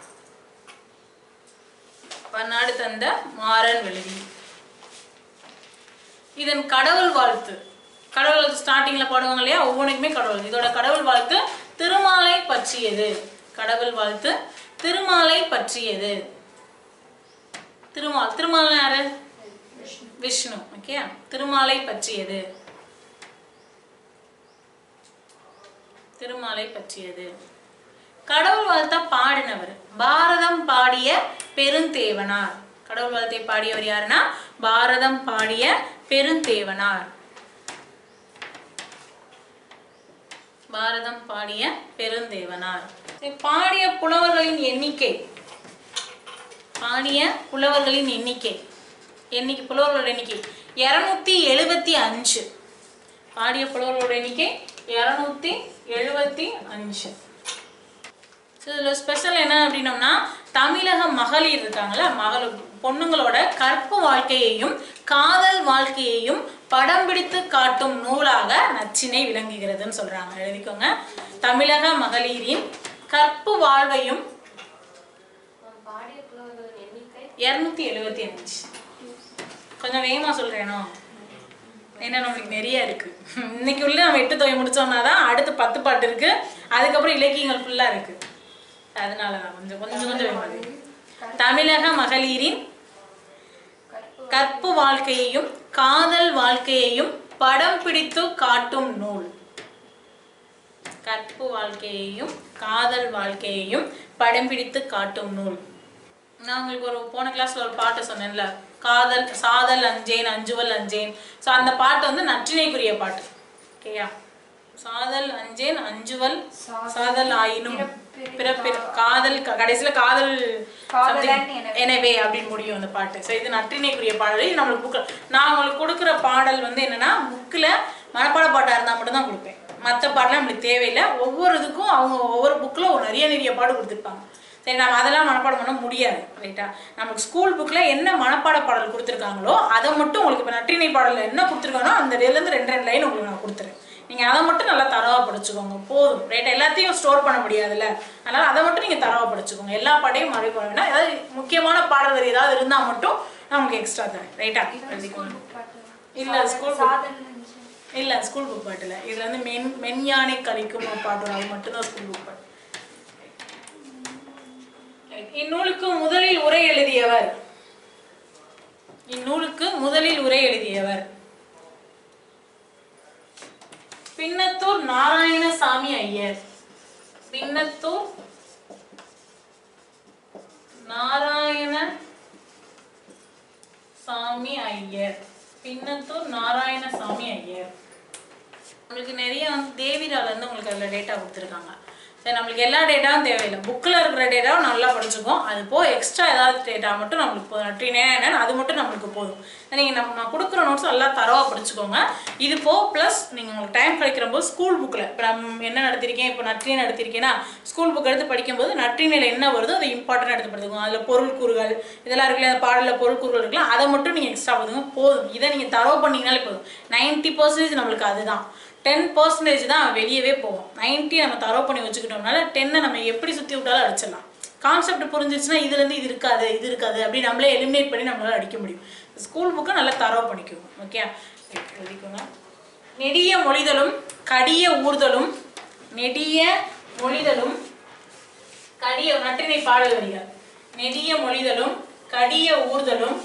பன்னாடு தந்த மாறன் வழுதி. இதன் கடவுள் வாழ்த்து. கடவுள் வாழ்த்து ஸ்டார்டிங்ல பாடுவாங்க இல்லையா? ஒவ்வொன்றுக்குமே கடவுள். இதோட கடவுள் வாழ்த்து திருமாலை பற்றியது. கடவுள் வாழ்த்து திருமாலை பற்றியது. திருமால் யாரு? விஷ்ணு. ஓகே? திருமாலை பற்றியது. திருமாலை பற்றியது. கடவுள் வாழ்த்த பாடினவர் பாரதம் பாடிய பெருந்தேவனார். கடவுள் வாழ்த்தை பாடியவர் யாருன்னா பாரதம் பாடிய பெருந்தேவனார். பாரதம் பாடிய பெருந்தேவனார். பாடிய புலவர்களின் எண்ணிக்கை. பாடிய புலவர்களின் எண்ணிக்கை புலவர்களோட எண்ணிக்கை 275. பாடிய புலவர்களோட எண்ணிக்கை 275. இதில் ஸ்பெஷல் என்ன அப்படின்னோம்னா, தமிழக மகளிர் இருக்காங்களா, பொண்ணுங்களோட கற்பு வாழ்க்கையையும் காதல் வாழ்க்கையையும் படம் பிடித்து காட்டும் நூலாக நற்றிணை விளங்குகிறதுன்னு சொல்றாங்க. எழுதிக்கோங்க. தமிழக மகளிரின் கற்பு வாழ்வையும் 275. கொஞ்சம் வேகமா சொல்றேனோ, ஏன்னா நம்மளுக்கு நிறைய இருக்கு. இன்னைக்கு உள்ள நம்ம 8 தொகை முடிச்சோம்னா தான் அடுத்து 10 பாட்டு இருக்கு, அதுக்கப்புறம் இலக்கியங்கள் ஃபுல்லா இருக்கு. அதனாலதான் கொஞ்சம் வேகமா. தமிழக மகளிரின் கற்பு வாழ்க்கையையும் காதல் வாழ்க்கையையும் படம் பிடித்து காட்டும் நூல். கற்பு வாழ்க்கையையும் காதல் வாழ்க்கையையும் படம் பிடித்து காட்டும் நூல். நான் உங்களுக்கு போன கிளாஸ்ல ஒரு பாட்டு சொன்னேன்ல, காதல் சாதல் அஞ்சேன் அஞ்சுவல் அஞ்சேன். ஸோ அந்த பாட்டு வந்து நற்றிணைக்குரிய பாட்டு. ஓகேயா? சாதல் அஞ்சேன் அஞ்சுவல் சாதல் ஆயினும் காதல் கடைசியில காதல் எனவே அப்படின்னு முடியும் அந்த பாட்டு. ஸோ இது நற்றிணைக்குரிய பாடல். இது நம்மளுக்கு புக்கில் நான் உங்களுக்கு கொடுக்குற பாடல் வந்து என்னன்னா, புக்கில் மனப்பாட பாட்டாக இருந்தால் மட்டும்தான் கொடுப்பேன். மற்ற பாடலாம் நம்மளுக்கு தேவையில்லை. ஒவ்வொரு இதுக்கும் அவங்க ஒவ்வொரு புக்கில் நிறைய பாடு கொடுத்துருப்பாங்க. சரி, நம்ம அதெல்லாம் மனப்பாடம் பண்ண முடியாது. ரைட்டா? நமக்கு ஸ்கூல் புக்கில் என்ன மனப்பாட பாடல் கொடுத்துருக்காங்களோ அதை மட்டும் உங்களுக்கு இப்போ நற்றிணை பாடலில் என்ன கொடுத்துருக்காங்களோ அந்த இதுலேருந்து 2 லைன் உங்களுக்கு நான் கொடுத்துறேன். நீங்கள் அதை மட்டும் நல்லா தரவாக படிச்சுக்கோங்க போதும். ரைட்டா? எல்லாத்தையும் ஸ்டோர் பண்ண முடியாதுல்ல, அதனால் அதை மட்டும் நீங்கள் தரவாக படிச்சுக்கோங்க. எல்லா பாட்டையும் மறுபடி பண்ண வேண்டாம். ஏதாவது முக்கியமான பாடல் வரி ஏதாவது இருந்தால் மட்டும் நான் உங்களுக்கு எக்ஸ்ட்ரா தரேன். ரைட்டா? இல்லை ஸ்கூல் புக் பாட்டில் இதில் வந்து மென்யானை கழிக்கும் பாட்டு அது மட்டும்தான் ஸ்கூல் புக் பாட்டு. இந்நூலுக்கு முதலில் உரை எழுதியவர் பின்னத்தூர் நாராயணசாமி ஐயர். பின்னத்தூர் நாராயணசாமி ஐயர். உங்களுக்கு நிறைய வந்து தேவிரால இருந்து உங்களுக்கு அதில் டேட்டா கொடுத்துருக்காங்க. சரி, நம்மளுக்கு எல்லா டேட்டாவும் தேவையில்லை. புக்கில் இருக்கிற டேட்டாவும் நல்லா படிச்சுக்கோம். அது போக எக்ஸ்ட்ரா ஏதாவது டேட்டா மட்டும் நம்மளுக்கு போதும். நற்றினை என்னன்னு அது மட்டும் நம்மளுக்கு போதும். நீங்கள் நான் கொடுக்குற நோட்ஸ் நல்லா தரவாக படிச்சுக்கோங்க. இது போக ப்ளஸ் நீங்கள் உங்களுக்கு டைம் கிடைக்கிற போது ஸ்கூல் புக்கில் இப்போ நம்ம என்ன நடத்திருக்கேன், இப்போ நற்றினை நடத்திருக்கேன்னா ஸ்கூல் புக் எடுத்து படிக்கும்போது நற்றினையில் என்ன வருதோ அதை இம்பார்ட்டன்ட் எடுத்து படிச்சுக்கோங்க. அதில் பொருள் கூறுகள் இதெல்லாம் இருக்குல்ல, அந்த பாடலில் பொருள் கூறுகள் இருக்கலாம், அதை மட்டும் நீங்கள் எக்ஸ்ட்ரா போதும். இதை நீங்கள் தரவு பண்ணிங்கனாலே போதும். 90% நம்மளுக்கு அதுதான். 10% தான் வெளியவே போவோம். 90 நம்ம தரவு பண்ணி வச்சுக்கிட்டோம்னால 10 நம்ம எப்படி சுற்றி விட்டாலும் அடிச்சிடலாம். கான்செப்ட் புரிஞ்சிச்சுன்னா இதுலேருந்து இது இருக்காது அப்படி நம்மளே எலிமினேட் பண்ணி நம்மளால அடிக்க முடியும். ஸ்கூல் புக்கை நல்லா தரவு பண்ணிக்கோங்க. ஓகே, எழுதிக்கோங்க. நெடிய மொழிதலும் கடிய ஊர்தலும். நற்றினை பாடல் வரிகள். நெடிய மொழிதலும் கடிய ஊர்தலும்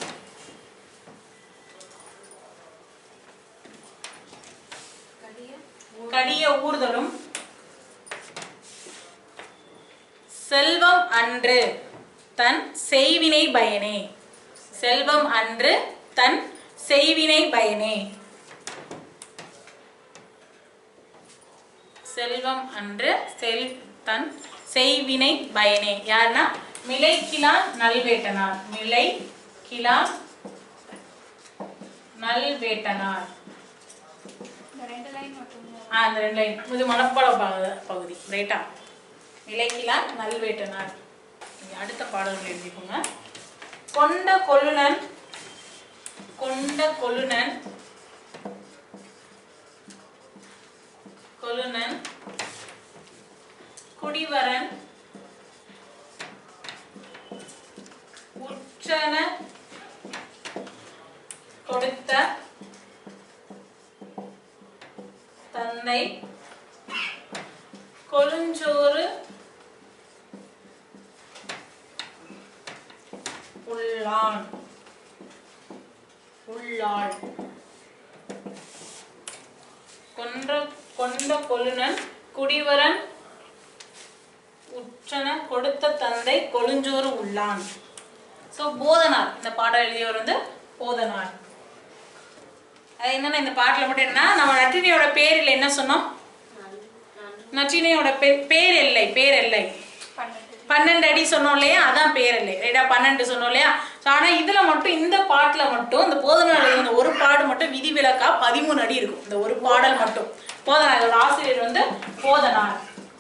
செல்வம் அன்று தன் செய்வினை பயனே. செல்வம் அன்று தன் செய்வினை பயனே. செல்வம் அன்று தன் செய்வினை பயனே. யாருன்னா மிளைக்கிழான் நல்வேட்டனார். அந்த 2 லைன் இது மனப்பாட பகுதி. ரைட்டா? மிளைக்கிழான் நல்வேட்டனார். அடுத்த பாடல்கள் எழுதிக்கோங்க. கொண்ட கொழுனன் குடிவரன் உற்றன கொடுத்த தந்தை கொழுஞ்சோறு உள்ளாள். கொண்ட கொழுனன் குடிவரன் உற்றன கொடுத்த தந்தை கொழுஞ்சோறு உள்ளான். ஸோ போதனார். இந்த பாடல் எழுதியவர் வந்து போதனார். அது என்னன்னா, இந்த பாட்டில் மட்டும் என்னன்னா, நம்ம நற்றினையோட பேரில் என்ன சொன்னோம்? நற்றிணையோட பேர் எல்லை 12 அடி சொன்னோம் இல்லையா, அதான் பேர் இல்லை ரைட்டா, 12 சொன்னோம் இல்லையா. ஆனா இதுல மட்டும் இந்த பாட்டுல மட்டும் இந்த போதனார் இந்த ஒரு பாடு மட்டும் விதிவிலக்கா 13 அடி இருக்கும். இந்த ஒரு பாடல் மட்டும் போதனார், ஆசிரியர் வந்து போதனார்.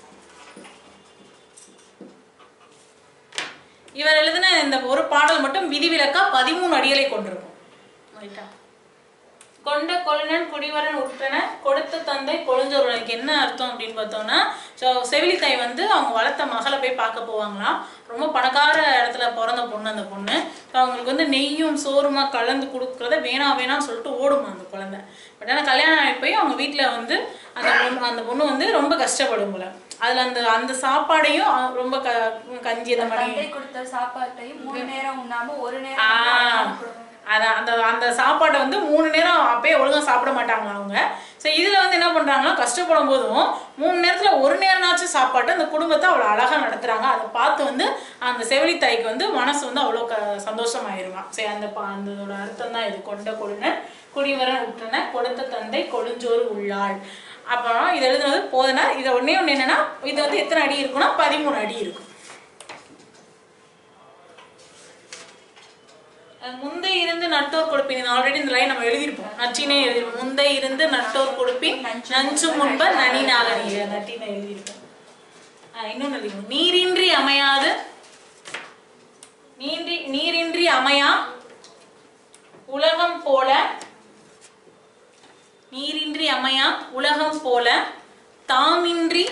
இவர் எழுதின இந்த ஒரு பாடல் மட்டும் விதிவிலக்கா 13 அடிகளை கொண்டிருக்கும் ரைட்டா. கொண்ட கொழுநன் குடிவரன் உற்றன கொடுத்த தந்தை கொழுஞ்சொருவனுக்கு என்ன அர்த்தம் அப்படின்னு பார்த்தோம்னா, செவிலித்தாய் வந்து அவங்க வளர்த்த மகளை போய் பார்க்க போவாங்களாம். ரொம்ப பணக்கார இடத்துல பிறந்த பொண்ணு அந்த பொண்ணு. அவங்களுக்கு வந்து நெய்யும் சோறுமா கலந்து கொடுக்குறத வேணாம்னு சொல்லிட்டு ஓடுமா அந்த குழந்தை. பட் ஆனால் கல்யாணம் ஆகி போய் அவங்க வீட்டில் வந்து அந்த பொண்ணு வந்து ரொம்ப கஷ்டப்படும் போல. அதுல அந்த சாப்பாடையும் ரொம்ப கஞ்சி அந்த மாதிரி கொடுத்த சாப்பாட்டையும் 3 நேரம் உண்ணாம ஒரு நேரம் அந்த சாப்பாட்டை வந்து 3 நேரம் அப்பயே ஒழுங்கா சாப்பிட மாட்டாங்க அவங்க. ஸோ இதுல வந்து என்ன பண்றாங்கன்னா, கஷ்டப்படும் போதும் 3 நேரத்துல ஒரு நேரம்னாச்சும் சாப்பாட்டு அந்த குடும்பத்தை அவ்வளோ அழகா நடத்துறாங்க. அதை பார்த்து வந்து அந்த செவிலித்தாய்க்கு வந்து மனசு வந்து அவ்வளோ சந்தோஷமாயிருவான். சரி, அதோட அர்த்தம் தான் இது. கொண்ட கொழுநன் குடிவரன் உற்றன கொடுத்த தந்தை கொழுஞ்சோறு உள்ளாள். அப்புறம் இது எழுதுனது போதனார். இதை ஒண்ணு என்னன்னா, இது வந்து எத்தனை அடி இருக்குன்னா 13 அடி இருக்கும். முந்தை இருந்து நட்டோர் கொடுப்பின், ஆல்ரெடி இந்த லைன் நம்ம எழுதியிருப்போம், நற்றினை எழுதிருப்போம். முந்தை இருந்து நட்டோர் கொடுப்பின் நஞ்சு முன்ப நனி நாகனி, நற்றினை எழுதியிருப்போம். இன்னொன்னு எழுதிருப்போம், நீரின்றி அமையாது நீரின்றி அமையா உலகம் போல, நீரின்றி அமையா உலகம் போல தாமின்றி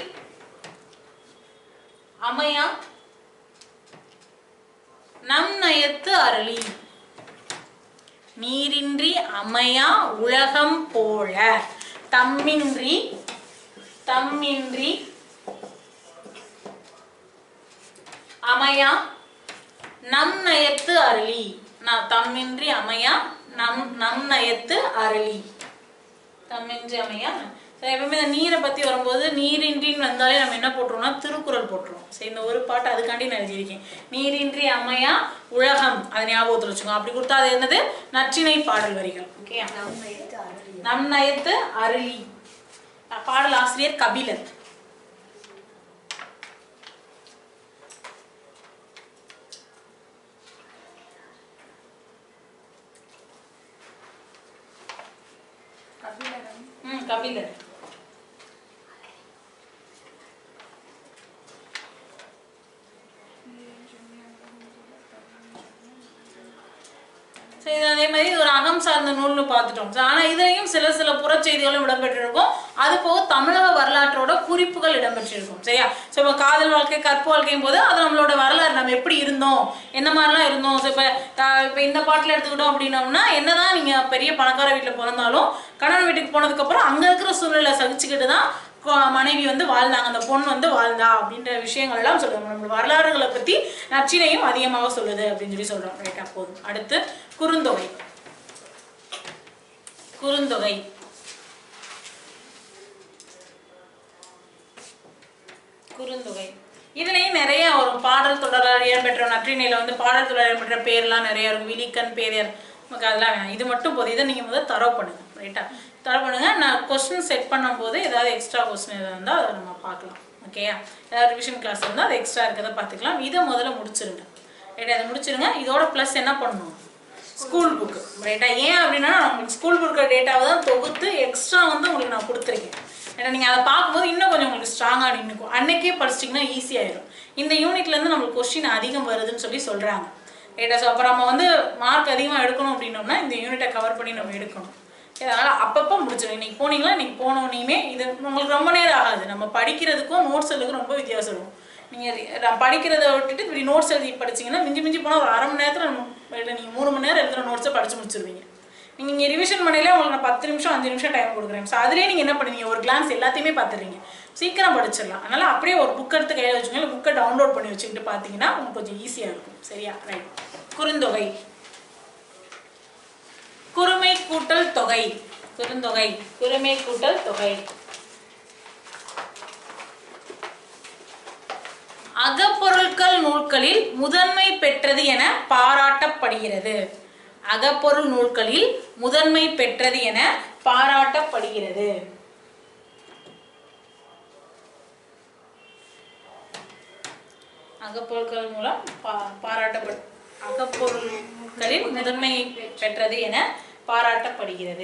அமையா நம் நயத்து அருளி. நீரின்றி அமையா உலகம் போல தம்மின்றி அமையா நம் நயத்து அருளி. தம்மின்றி அமையா நம் நயத்து அருளி. தம்மின்றி அமையா. எப்பவுமே இந்த நீரை பத்தி வரும்போது நீரின்றின்னு வந்தாலே நம்ம என்ன போட்டுருவோம்னா திருக்குறள் போட்டுருவோம். சரி, இந்த ஒரு பாட்டு அதுக்காண்டி நான் எழுதியிருக்கேன். நீரின்றி அமையா உலகம், அதை ஞாபகத்தில் வச்சுக்கோங்க. அப்படி கொடுத்தா அது என்னது, நற்றிணை பாடல் வரிகள். ஓகே, நம் நயத்து அருளி. பாடல் ஆசிரியர் கபிலர். கபிலர். அதே மாதிரி ஒரு அகம் சார்ந்த நூல்னு பார்த்துட்டோம். ஆனா இதுலயும் சில புறச்செய்திகளும் இடம்பெற்றிருக்கும். அது போக தமிழக வரலாற்றோட குறிப்புகள் இடம்பெற்றிருக்கும். சரியா? ஸோ இப்போ காதல் வாழ்க்கை கற்பு வாழ்க்கையும் போது அது நம்மளோட வரலாறு, நம்ம எப்படி இருந்தோம், என்ன மாதிரிலாம் இருந்தோம். ஸோ இப்போ இந்த பாட்டில் எடுத்துக்கிட்டோம் அப்படின்னோம்னா, என்னதான் நீங்க பெரிய பணக்கார வீட்டில் பிறந்தாலும் கணவன் வீட்டுக்கு போனதுக்கு அப்புறம் அங்க இருக்கிற சூழ்நிலை சகிச்சுக்கிட்டு தான் மனைவி வந்து வாழ்ந்தாங்க, அந்த பொண்ணு வந்து வாழ்ந்தா அப்படின்ற விஷயங்கள் எல்லாம் சொல்லுவாங்க. நம்மளோட வரலாறுகளை பத்தி நற்றினையும் அதிகமாக சொல்லுது அப்படின்னு சொல்லி சொல்றோம். ரைட்டா? போதும். அடுத்து குறுந்தொகை. குறுந்தொகை இதுலயும் நிறைய ஒரு பாடல் தொடராக இடம்பெற்ற, நற்றினையில வந்து பாடல் தொடர் இடம்பெற்ற பேர்லாம் நிறைய இருக்கும். விழிக்கண் பேரியர், நமக்கு அதெல்லாம் வேணாம். இது மட்டும் போதும். இதை நீங்க முதல்ல தரவு பண்ணுங்க. ரைட்டா? தரவு பண்ணுங்க. நான் கொஸ்டின் செட் பண்ணும்போது ஏதாவது எக்ஸ்ட்ரா கொஸ்டின் எதாவது இருந்தால் அதை நம்ம பார்க்கலாம். ஓகேயா? ஏதாவது ரிவிஷன் கிளாஸ் இருந்தால் அது எக்ஸ்ட்ரா இருக்கிறத பார்த்துக்கலாம். இதை முதல்ல முடிச்சிருங்க. ரைட்டா? அதை முடிச்சிருங்க. இதோட ப்ளஸ் என்ன பண்ணணும், ஸ்கூல் புக்கு. ரைட்டா? ஏன் அப்படின்னா உங்களுக்கு ஸ்கூல் புக்கு டேட்டாவை தான் தொகுத்து எக்ஸ்ட்ரா வந்து உங்களுக்கு நான் கொடுத்துருக்கேன். ஏன்னா நீங்கள் அதை பார்க்கும்போது இன்னும் கொஞ்சம் உங்களுக்கு ஸ்ட்ராங்காக நின்றுக்கும். அன்னைக்கே படிச்சிட்டிங்கன்னா ஈஸியாயிடும். இந்த யூனிட்லேருந்து நம்மளுக்கு கொஸ்டின் அதிகம் வருதுன்னு சொல்லி சொல்கிறாங்க. ரைட்டா? ஸோ அப்போ நம்ம வந்து மார்க் அதிகமாக எடுக்கணும் அப்படின்னோம்னா இந்த யூனிட்டை கவர் பண்ணி நம்ம எடுக்கணும். அதனால் அப்பப்போ முடிச்சிடும். இன்றைக்கி போனீங்களா, இன்றைக்கி போனோன்னே இது உங்களுக்கு ரொம்ப நேரம் ஆகாது. நம்ம படிக்கிறதுக்கும் நோட்ஸ் எழுதுக்கும் ரொம்ப வித்தியாசம் இருக்கும். நீங்கள் படிக்கிறத விட்டுட்டு இப்படி நோட்ஸ் எழுதி படிச்சிங்கன்னா மிஞ்சி போனால் ஒரு 1/2 மணி நேரத்தில் நீங்கள் 3 மணி நேரம் எழுதுகிற நோட்ஸை படித்து முடிச்சிருவீங்க. நீங்கள் ரிவிஷன் பண்ணல உங்களுக்கு நான் 10 நிமிஷம் 5 நிமிஷம் டைம் கொடுக்குறேன். ஸோ அதிலே நீங்கள் என்ன பண்ணுவீங்க, ஒரு கிளான்ஸ் எல்லாத்தையுமே பார்த்துறீங்க, சீக்கிரம் படிச்சிடலாம். அதனால் அப்படியே ஒரு புக் எடுத்து கையில் வச்சுக்கோங்க, இல்லை புக்கை டவுன்லோட் பண்ணி வச்சுக்கிட்டு பார்த்தீங்கன்னா உங்களுக்கு கொஞ்சம் ஈஸியாக இருக்கும். சரியா? ரைட். குறுந்தொகை. குறுமை கூட்டல் தொகை. குறுந்தொகை குறுமை கூட்டல் தொகை. அகப்பொருட்கள் நூல்களில் முதன்மை பெற்றது என பாராட்டப்படுகிறது. அகப்பொருள் நூல்களில் முதன்மை பெற்றது என பாராட்டப்படுகிறது. அகப்பொருட்கள் மூலம் அகப்பொருட்களில் முதன்மை பெற்றது என பாராட்டப்படுகிறது.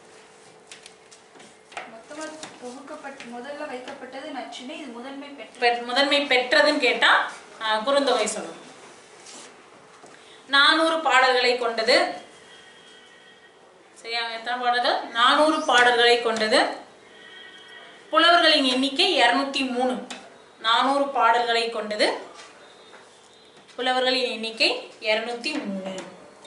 முதல்ல வைக்கப்பட்டது நச்சினை, இது முதன்மை பெற்றதுன்னு கேட்டா குறுந்தொகை சொல்லணும். 400 பாடல்களை கொண்டது. சரியா? எத்தனை பாடல்கள்? 400 பாடல்களை கொண்டது. புலவர்களின் எண்ணிக்கை 203. 400 பாடல்களை கொண்டது. புலவர்களின் எண்ணிக்கை 203.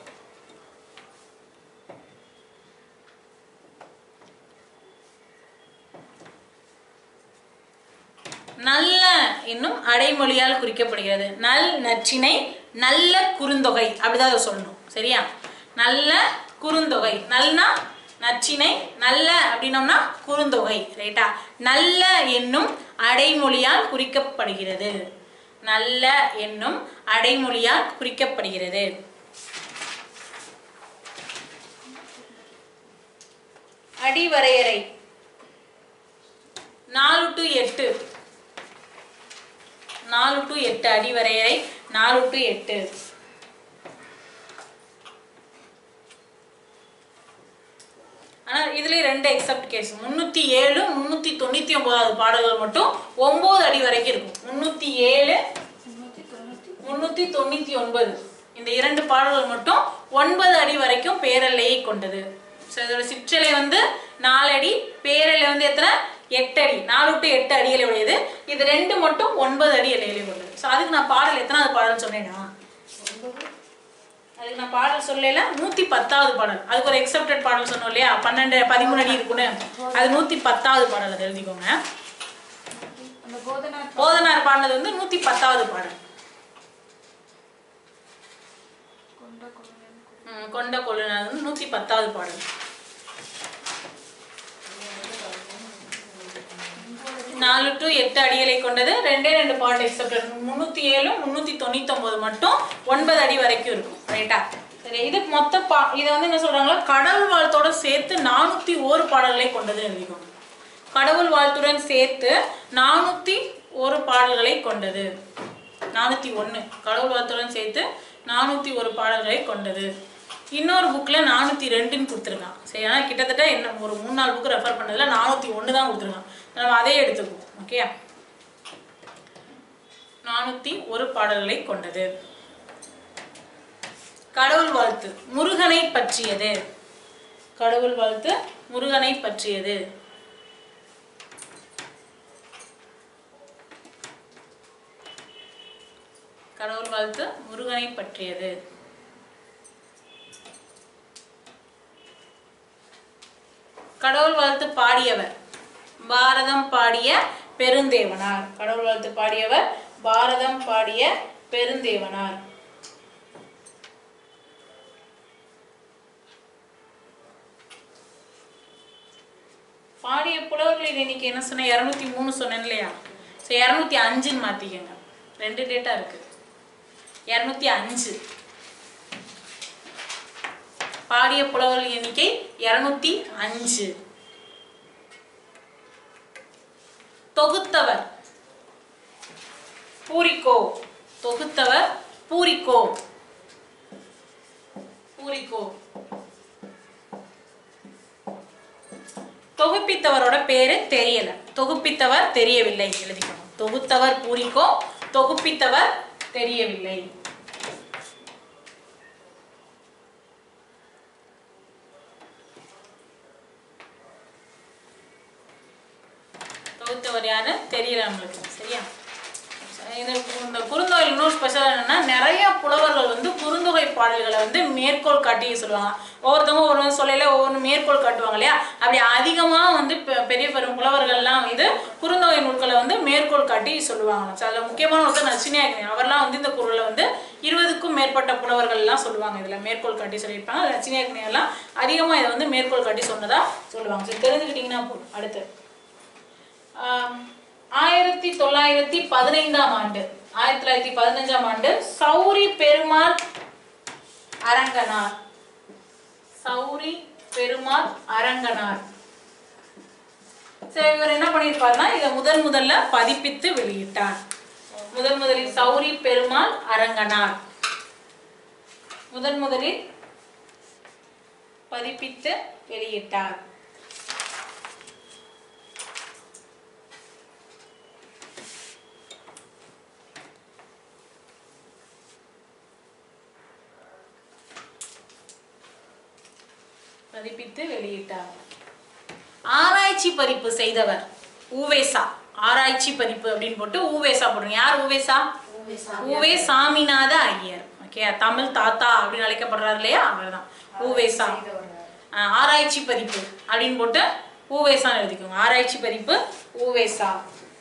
நல்ல என்னும் அடைமொழியால் குறிக்கப்படுகிறது. நல், நற்றிணை, நல்ல குறுந்தொகை அப்படிதான் சொல்லணும். சரியா? நல்ல குறுந்தொகை. நல்னா நற்றிணை, நல்ல அப்படின்னோம்னா குறுந்தொகை. ரைட்டா? நல்ல என்னும் அடைமொழியால் குறிக்கப்படுகிறது. நல்ல என்னும் அடைமொழியால் குறிக்கப்படுகிறது. அடிவரையறை 4 to 8. 4 to 8 அடிவரையறை 4 to 8. ஆனால் இதுல 2 எக்ஸப்ட் கேஸ். 307 399 பாடல்கள் மட்டும் 9 அடி வரைக்கும் இருக்கும். 307 399 இந்த 2 பாடல்கள் மட்டும் 9 அடி வரைக்கும் பேரெல்லையை கொண்டது. இதோட சிற்றலை 4 அடி, பேரெல்லை எத்தனை? 8 அடி. 4 to 8 அடிகளை உடையது. இது 2 மட்டும் 9 அடி எல்லையிலே கொண்டது. ஸோ அதுக்கு நான் பாடல் எத்தனாவது பாடல் சொன்னேன்னா, அதுக்கு நான் பாடல் சொல்லல 110வது பாடல். அதுக்கு ஒரு எக்ஸப்டட் பாடல் சொன்னோம் இல்லையா, 12 13 அடி இருக்குன்னு, அது 110வது பாடல். அதை எழுதிக்கோங்க. போதனார் பாடினது 110வது பாடல். கொண்ட கொள்ளுனர் 110வது பாடல். 4 to 8 அடிகளை கொண்டது. 2 பாட்டு எக்ஸப்ட். 307 399 மட்டும் 9 அடி வரைக்கும் இருக்கும். ரைட்டா? சரி, இது மொத்த இதை என்ன சொல்றாங்களா, கடவுள் வாழ்த்தோட சேர்த்து 401 பாடல்களை கொண்டது எழுதிக்கோங்க. கடவுள் வாழ்த்துடன் சேர்த்து 401 பாடல்களை கொண்டது. 401 கடவுள் வாழ்த்துடன் சேர்த்து 401 பாடல்களை கொண்டது. இன்னொரு புக்ல 402ன்னு கொடுத்துருக்கான். சரி, ஆனால் கிட்டத்தட்ட என்ன ஒரு 3-4 புக் ரெஃபர் பண்ணதுல 401 தான் கொடுத்துருக்கான். நம்ம அதே எடுத்துக்குவோம். ஓகே, 401 பாடல்களை கொண்டது. கடவுள் வாழ்த்து முருகனை பற்றியது. கடவுள் வாழ்த்து முருகனை பற்றியது. கடவுள் வாழ்த்து முருகனை பற்றியது. கடவுள் வாழ்த்து பாடியவர் பாரதம் பாடிய பெருந்தேவனார். கடவுள் வாழ்த்து பாடியவர் பாரதம் பாடிய பெருந்தேவனார். பாடிய புலவர்களின் எண்ணிக்கை என்ன சொன்ன? 203 சொன்னேன் இல்லையா? ஸோ 205ன்னு மாத்திக்கங்க. 2 டேட்டா இருக்கு. 205 பாடிய புலவர்கள் எண்ணிக்கை 205. தொகுத்தவர் பூரிக்கோ. தொகுத்தவர் பூரிக்கோ. பூரிக்கோ. தொகுப்பித்தவரோட பேரு தெரியல. தொகுப்பித்தவர் தெரியவில்லை எழுதிக்கணும். தொகுத்தவர் பூரிக்கோ, தொகுப்பித்தவர் தெரியவில்லை. தொகுத்தவர் யாரு தெரியல நம்மளுக்கு. சரியா? இந்த குறுந்தொகை இன்னொரு ஸ்பெஷல் என்னன்னா, நிறைய புலவர்கள் குறுந்தொகை பாடல்களை மேற்கோள் காட்டி சொல்லுவாங்க. ஒவ்வொருத்தவங்க ஒவ்வொரு சொல்லையில ஒவ்வொரு மேற்கோள் காட்டுவாங்க இல்லையா? அப்படி அதிகமா பெரிய பெரும் புலவர்கள்லாம் குறுந்தொகை நூல்களை மேற்கோள் காட்டி சொல்லுவாங்க. அதுல முக்கியமான ஒருத்தர் நச்சினாயக்கனி. அவர்லாம் இந்த குறளை 20க்கும் மேற்பட்ட புலவர்கள் எல்லாம் சொல்லுவாங்க. இதுல மேற்கோள் காட்டி சொல்லியிருப்பாங்க. நச்சினாயக்கனி எல்லாம் அதிகமா இதை மேற்கோள் காட்டி சொன்னதா சொல்லுவாங்க. சரி, தெரிஞ்சுக்கிட்டீங்கன்னா போதும். அடுத்து 1915ஆம் ஆண்டு 1915ஆம் ஆண்டு சௌரி பெருமாள் அரங்கனார். சௌரி பெருமாள் அரங்கனார். சரி, இவர் என்ன பண்ணியிருப்பாருன்னா, இதை முதல்ல பதிப்பித்து வெளியிட்டார். முதலில் சௌரி பெருமாள் அரங்கனார் முதலில் பதிப்பித்து வெளியிட்டார். பதிப்பித்து வெளியிட்டார். ஆராய்ச்சி பதிப்பு செய்தவர் உவேசா. ஆராய்ச்சி பதிப்பு அப்படின்னு போட்டு உவேசா போடுறோம். யார் உவேசா? உவே சாமிநாத ஐயர். ஓகே, தமிழ் தாத்தா அப்படின்னு அழைக்கப்படுறாரு இல்லையா, அவர்தான் உவேசா. ஆராய்ச்சி பதிப்பு அப்படின்னு போட்டு உவேசான்னு எழுதிக்கோங்க. ஆராய்ச்சி பதிப்பு உவேசா.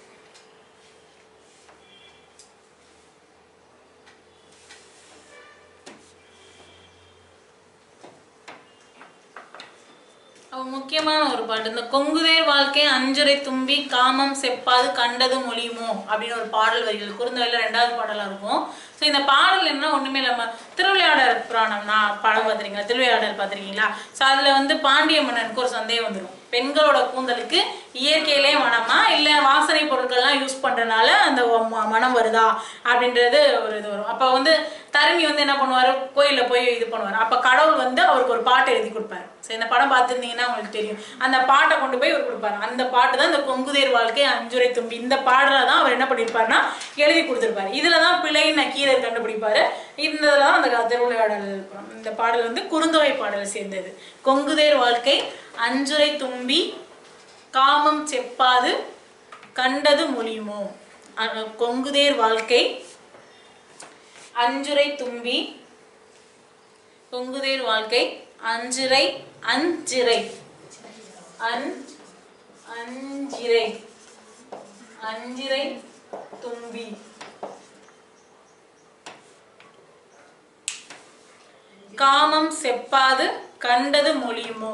முக்கியமான ஒரு பாட்டு, இந்த கொங்குதேர் வாழ்க்கை அஞ்சுரை தும்பி காமம் செப்பாது கண்டது மொழியுமோ அப்படின்னு ஒரு பாடல் வரிகள் குறுந்தொகையில 2வது பாடலா இருக்கும். ஸோ இந்த பாடல் என்ன ஒண்ணுமே இல்லாம திருவிளையாடல் புராணம் நான் படம் பார்த்துருக்கீங்களா, திருவிளையாடல் பார்த்துருக்கீங்களா? ஸோ அதுல வந்து பாண்டிய மன்னனுக்கு ஒரு சந்தேகம் வந்துடும், பெண்களோட கூந்தலுக்கு இயற்கையிலே மனமா இல்லை வாசனை பொருட்கள்லாம் யூஸ் பண்றதுனால அந்த மனம் வருதா அப்படின்றது ஒரு இது வரும். அப்போ வந்து தரணி வந்து என்ன பண்ணுவாரு, கோயில்ல போய் இது பண்ணுவார். அப்ப கடவுள் வந்து அவருக்கு ஒரு பாட்டை எழுதி கொடுப்பாரு. சரி, இந்த படம் பார்த்துருந்தீங்கன்னா உங்களுக்கு தெரியும். அந்த பாட்டை கொண்டு போய் அவர் கொடுப்பாரு. அந்த பாட்டு தான் இந்த கொங்குதேர் வாழ்க்கை அஞ்சுரை தும்பி. இந்த பாடலை தான் அவர் என்ன பண்ணிருப்பாருன்னா எழுதி கொடுத்துருப்பாரு. இதுலதான் பிழைன்னு நக்கீரர் கண்டுபிடிப்பாரு. இந்த இதுலதான் அந்த திருவிளையாடல். இந்த பாடல் வந்து குறுந்தொகை பாடலை சேர்ந்தது. கொங்குதேர் வாழ்க்கை அஞ்சுரை தும்பி காமம் செப்பாது கண்டது மொழியுமோ. கொங்குதேர் வாழ்க்கை அஞ்சுரை தும்பி, கொங்குதேர் வாழ்க்கை அஞ்சிரை அஞ்சிரை அஞ்சிரை அஞ்சிரை தும்பி காமம் செப்பாது கண்டது மொழியுமோ.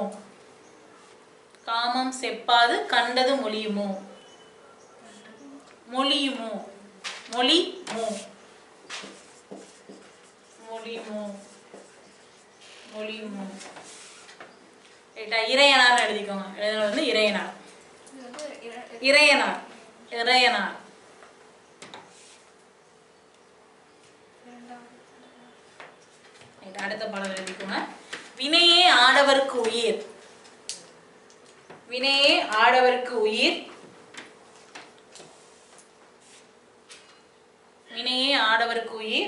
காமம் செப்பாது கண்டது மொழியுமோ. மொழியுமோ மொழிமோ மொழிமோ மொழிமோ. ரைட்டா, இறையனார் எழுதிக்கோங்க. எழுதுறது வந்து இறையனார். இறையனார் இறையனார். அடுத்த பாடல் எழுதிக்கோங்க. வினையே ஆடவருக்கு உயிர். வினையே ஆடவருக்கு உயிர். வினையே ஆடவருக்கு உயிர்.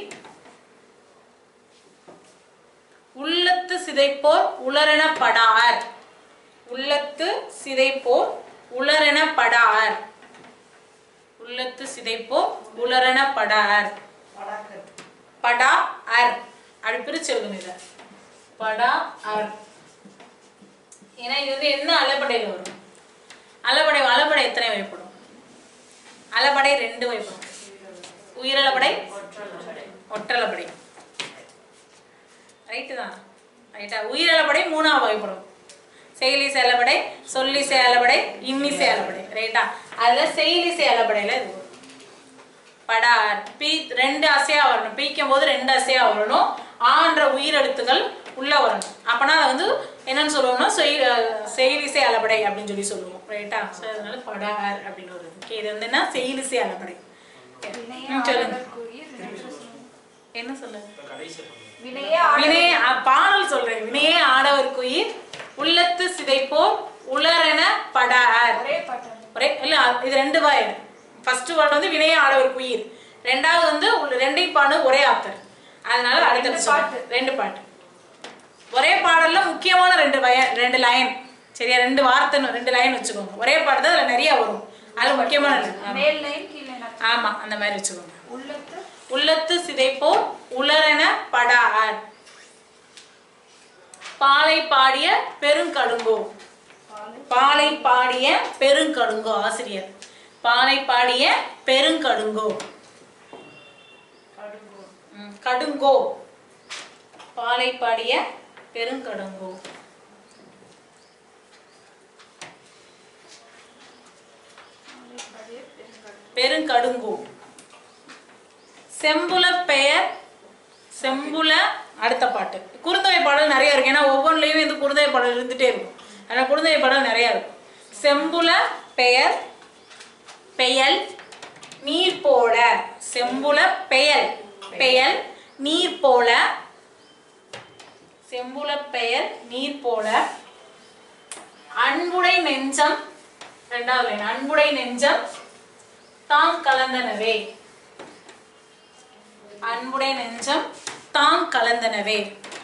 உள்ளத்து சிதைப்போர் உளரெனப்படார். உள்ளத்து சிதைப்போர் உளரெனப்படார். உள்ளத்து சிதைப்போர் உளரெனப்படார். படா அர் அப்படி பிரிச்சு எழுதணும். இத படா அர். ஏன்னா இது வந்து என்ன அலப்படையில் வரும்? அலப்படை. அலப்படை எத்தனை வகைப்படும்? அலப்படை 2 வகைப்படும். உயிரலப்படை, ஒற்றலப்படை. ரைட்டு தான். ரைட்டா, உயிரலப்படை 3ஆவது வகைப்படும். செயலிசை அலப்படை, சொல்லிசை அலப்படை, இன்னிசை அலப்படை. ரைட்டா, அதுல செயலிசை அலப்படையில இது வரும். படா பி 2 அசையா வரணும். பிக்கும் போது 2 அசையா வரணும். ஆன்ற உயிரெழுத்துக்கள் உள்ள வரணும். அப்பனா அதை வந்து என்னன்னு சொல்லுவோம்னா செயலிசை அலப்படை அப்படின்னு சொல்லி சொல்லுவோம். ரைட்டா, ஸோ அதனால படார் அப்படின்னு ஒரு ஓகே. இது வந்து என்ன செயலிசை அலப்படை. சொல்லுங்க, என்ன சொல்லுங்க? வினையே பாடல் சொல்றேன். வினையே ஆடவர்க்குயிர் உள்ளத்து சிதைப்போர் உளரென படார். ஒரே இல்ல, இது 2 வாய். ஃபர்ஸ்ட் வேர்ட் வந்து வினையே ஆடவர்க்குயிர். 2வது வந்து 2 பாடு ஒரே ஆத்தர். அதனால அடுத்த 2 பாட்டு ஒரே பாடல்ல முக்கியமான 2 லைன். சரியா, 2 வார்த்தை 2 லைன் வச்சுக்கோங்க. ஒரே பாட்டு தான் அதுல நிறைய வரும். அது முக்கியமான மேல் லைன் கீழ லைன். ஆமா, அந்த மாதிரி வச்சுக்கோங்க. உள்ளத்து சிதைப்போர் உளரென படார். பாலை பாடிய பெருங்கடுங்கோ. பாலை பாடிய பெருங்கடுங்கோ. ஆசிரியர் பாலை பாடிய பெருங்கடுங்கோ. கடுங்கோ. பாலை பாடிய பெருங்கடுங்கோ. பெருங்கடுங்கோ. செம்புல பெயர் செம்புல. அடுத்த பாட்டு குறுந்தொகை பாடல் நிறைய இருக்கு. ஏன்னா ஒவ்வொன்றுலையும் இந்த குறுந்தொகை பாடல் இருந்துட்டே இருக்கும். அதனால குறுந்தொகை பாடல் நிறைய இருக்கும். செம்புல பெயர் பெயல் நீர் போல செம்புல பெயல் பெயல் நீர் போல செம்புல பெயல் நீர் போல அன்புடை நெஞ்சம் இரண்டாவது லைன் அன்புடை நெஞ்சம் தாம் கலந்தனவே அன்புடை நெஞ்சம் தாம் கலந்தனவே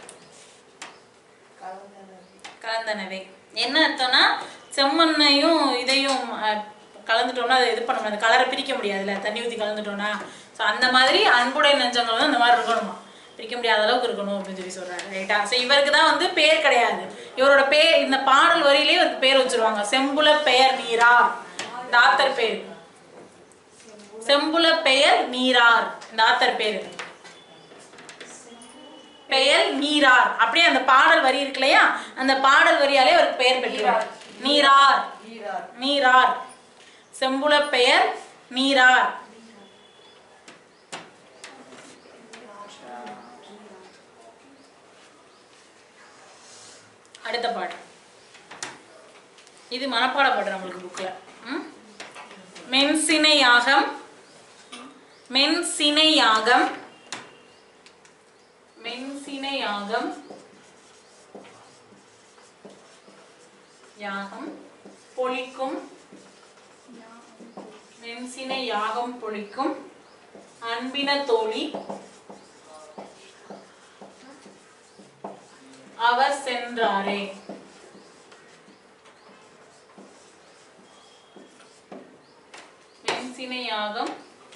கலந்தனவே என்ன அர்த்தம்னா செம்மண்ணையும் இதையும் கலந்துட்டோம்னா அதை இது பண்ண முடியாது கலரை பிரிக்க முடியாதுல்ல தண்ணி ஊற்றி கலந்துட்டோம்னா ஸோ அந்த மாதிரி அன்புடைய நெஞ்சங்கள் வந்து அந்த மாதிரி இருக்கணுமா பிரிக்க முடியாத அளவுக்கு இருக்கணும் அப்படின்னு சொல்லி சொல்றாரு ரைட்டா ஸோ இவருக்கு தான் வந்து பேர் கிடையாது இவரோட பேர் இந்த பாடல் வரியிலே இவருக்கு பேர் வச்சிருவாங்க செம்புல பெயர் நீரார் இந்த ஆத்தர் பேர் செம்புல பெயர் நீரார் இந்த ஆத்தர் பேர் பெயர் நீரார் அப்படியே அந்த பாடல் வரி இருக்கு இல்லையா அந்த பாடல் வரியாலே அவருக்கு பெயர் பெற்றுவார் நீரார் நீரார் செம்புல பெயர் நீரார் அடுத்த பாட்டு இது மனப்பாட பாட்டு நம்மளுக்கு புக்ல மென்சினை யாகம் மென்சினை யாகம் மென்சினை யாகம் யாகம் பொழிக்கும் மென்சினை யாகம் பொழிக்கும் அன்பின தோழி அவர் சென்றாரே மென்சினை யாகம்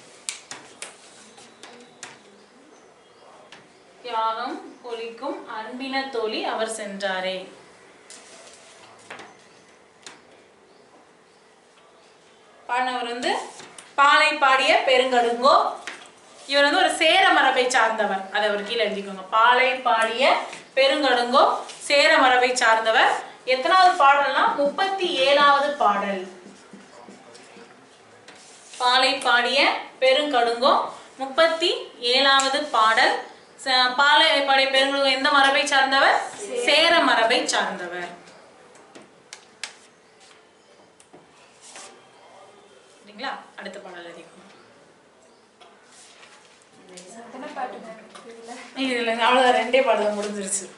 யாகம் பொழிக்கும் அன்பின தோழி அவர் சென்றாரே பாடினவர் வந்து பாலை பாடிய பெருங்கடுங்கோ இவர் வந்து ஒரு சேர மரபை சார்ந்தவர் அதை அவர் கீழே எழுதிக்கோங்க பாலை பாடிய பெருங்கடுங்கோ சேர மரபை சார்ந்தவர் எத்தனாவது பாடல்னா 37வது பாடல் பாலை பாடிய பெருங்கடுங்கோ 37வது பாடல் பாலை பாடிய பெருங்கடுங்கோ எந்த மரபை சார்ந்தவர் சேர மரபை சார்ந்தவர் சரிங்களா அடுத்த பாடல் எழுதிக்கோங்க அவ்வளவுதான் ரெண்டே பாட்டு முடிஞ்சிருச்சு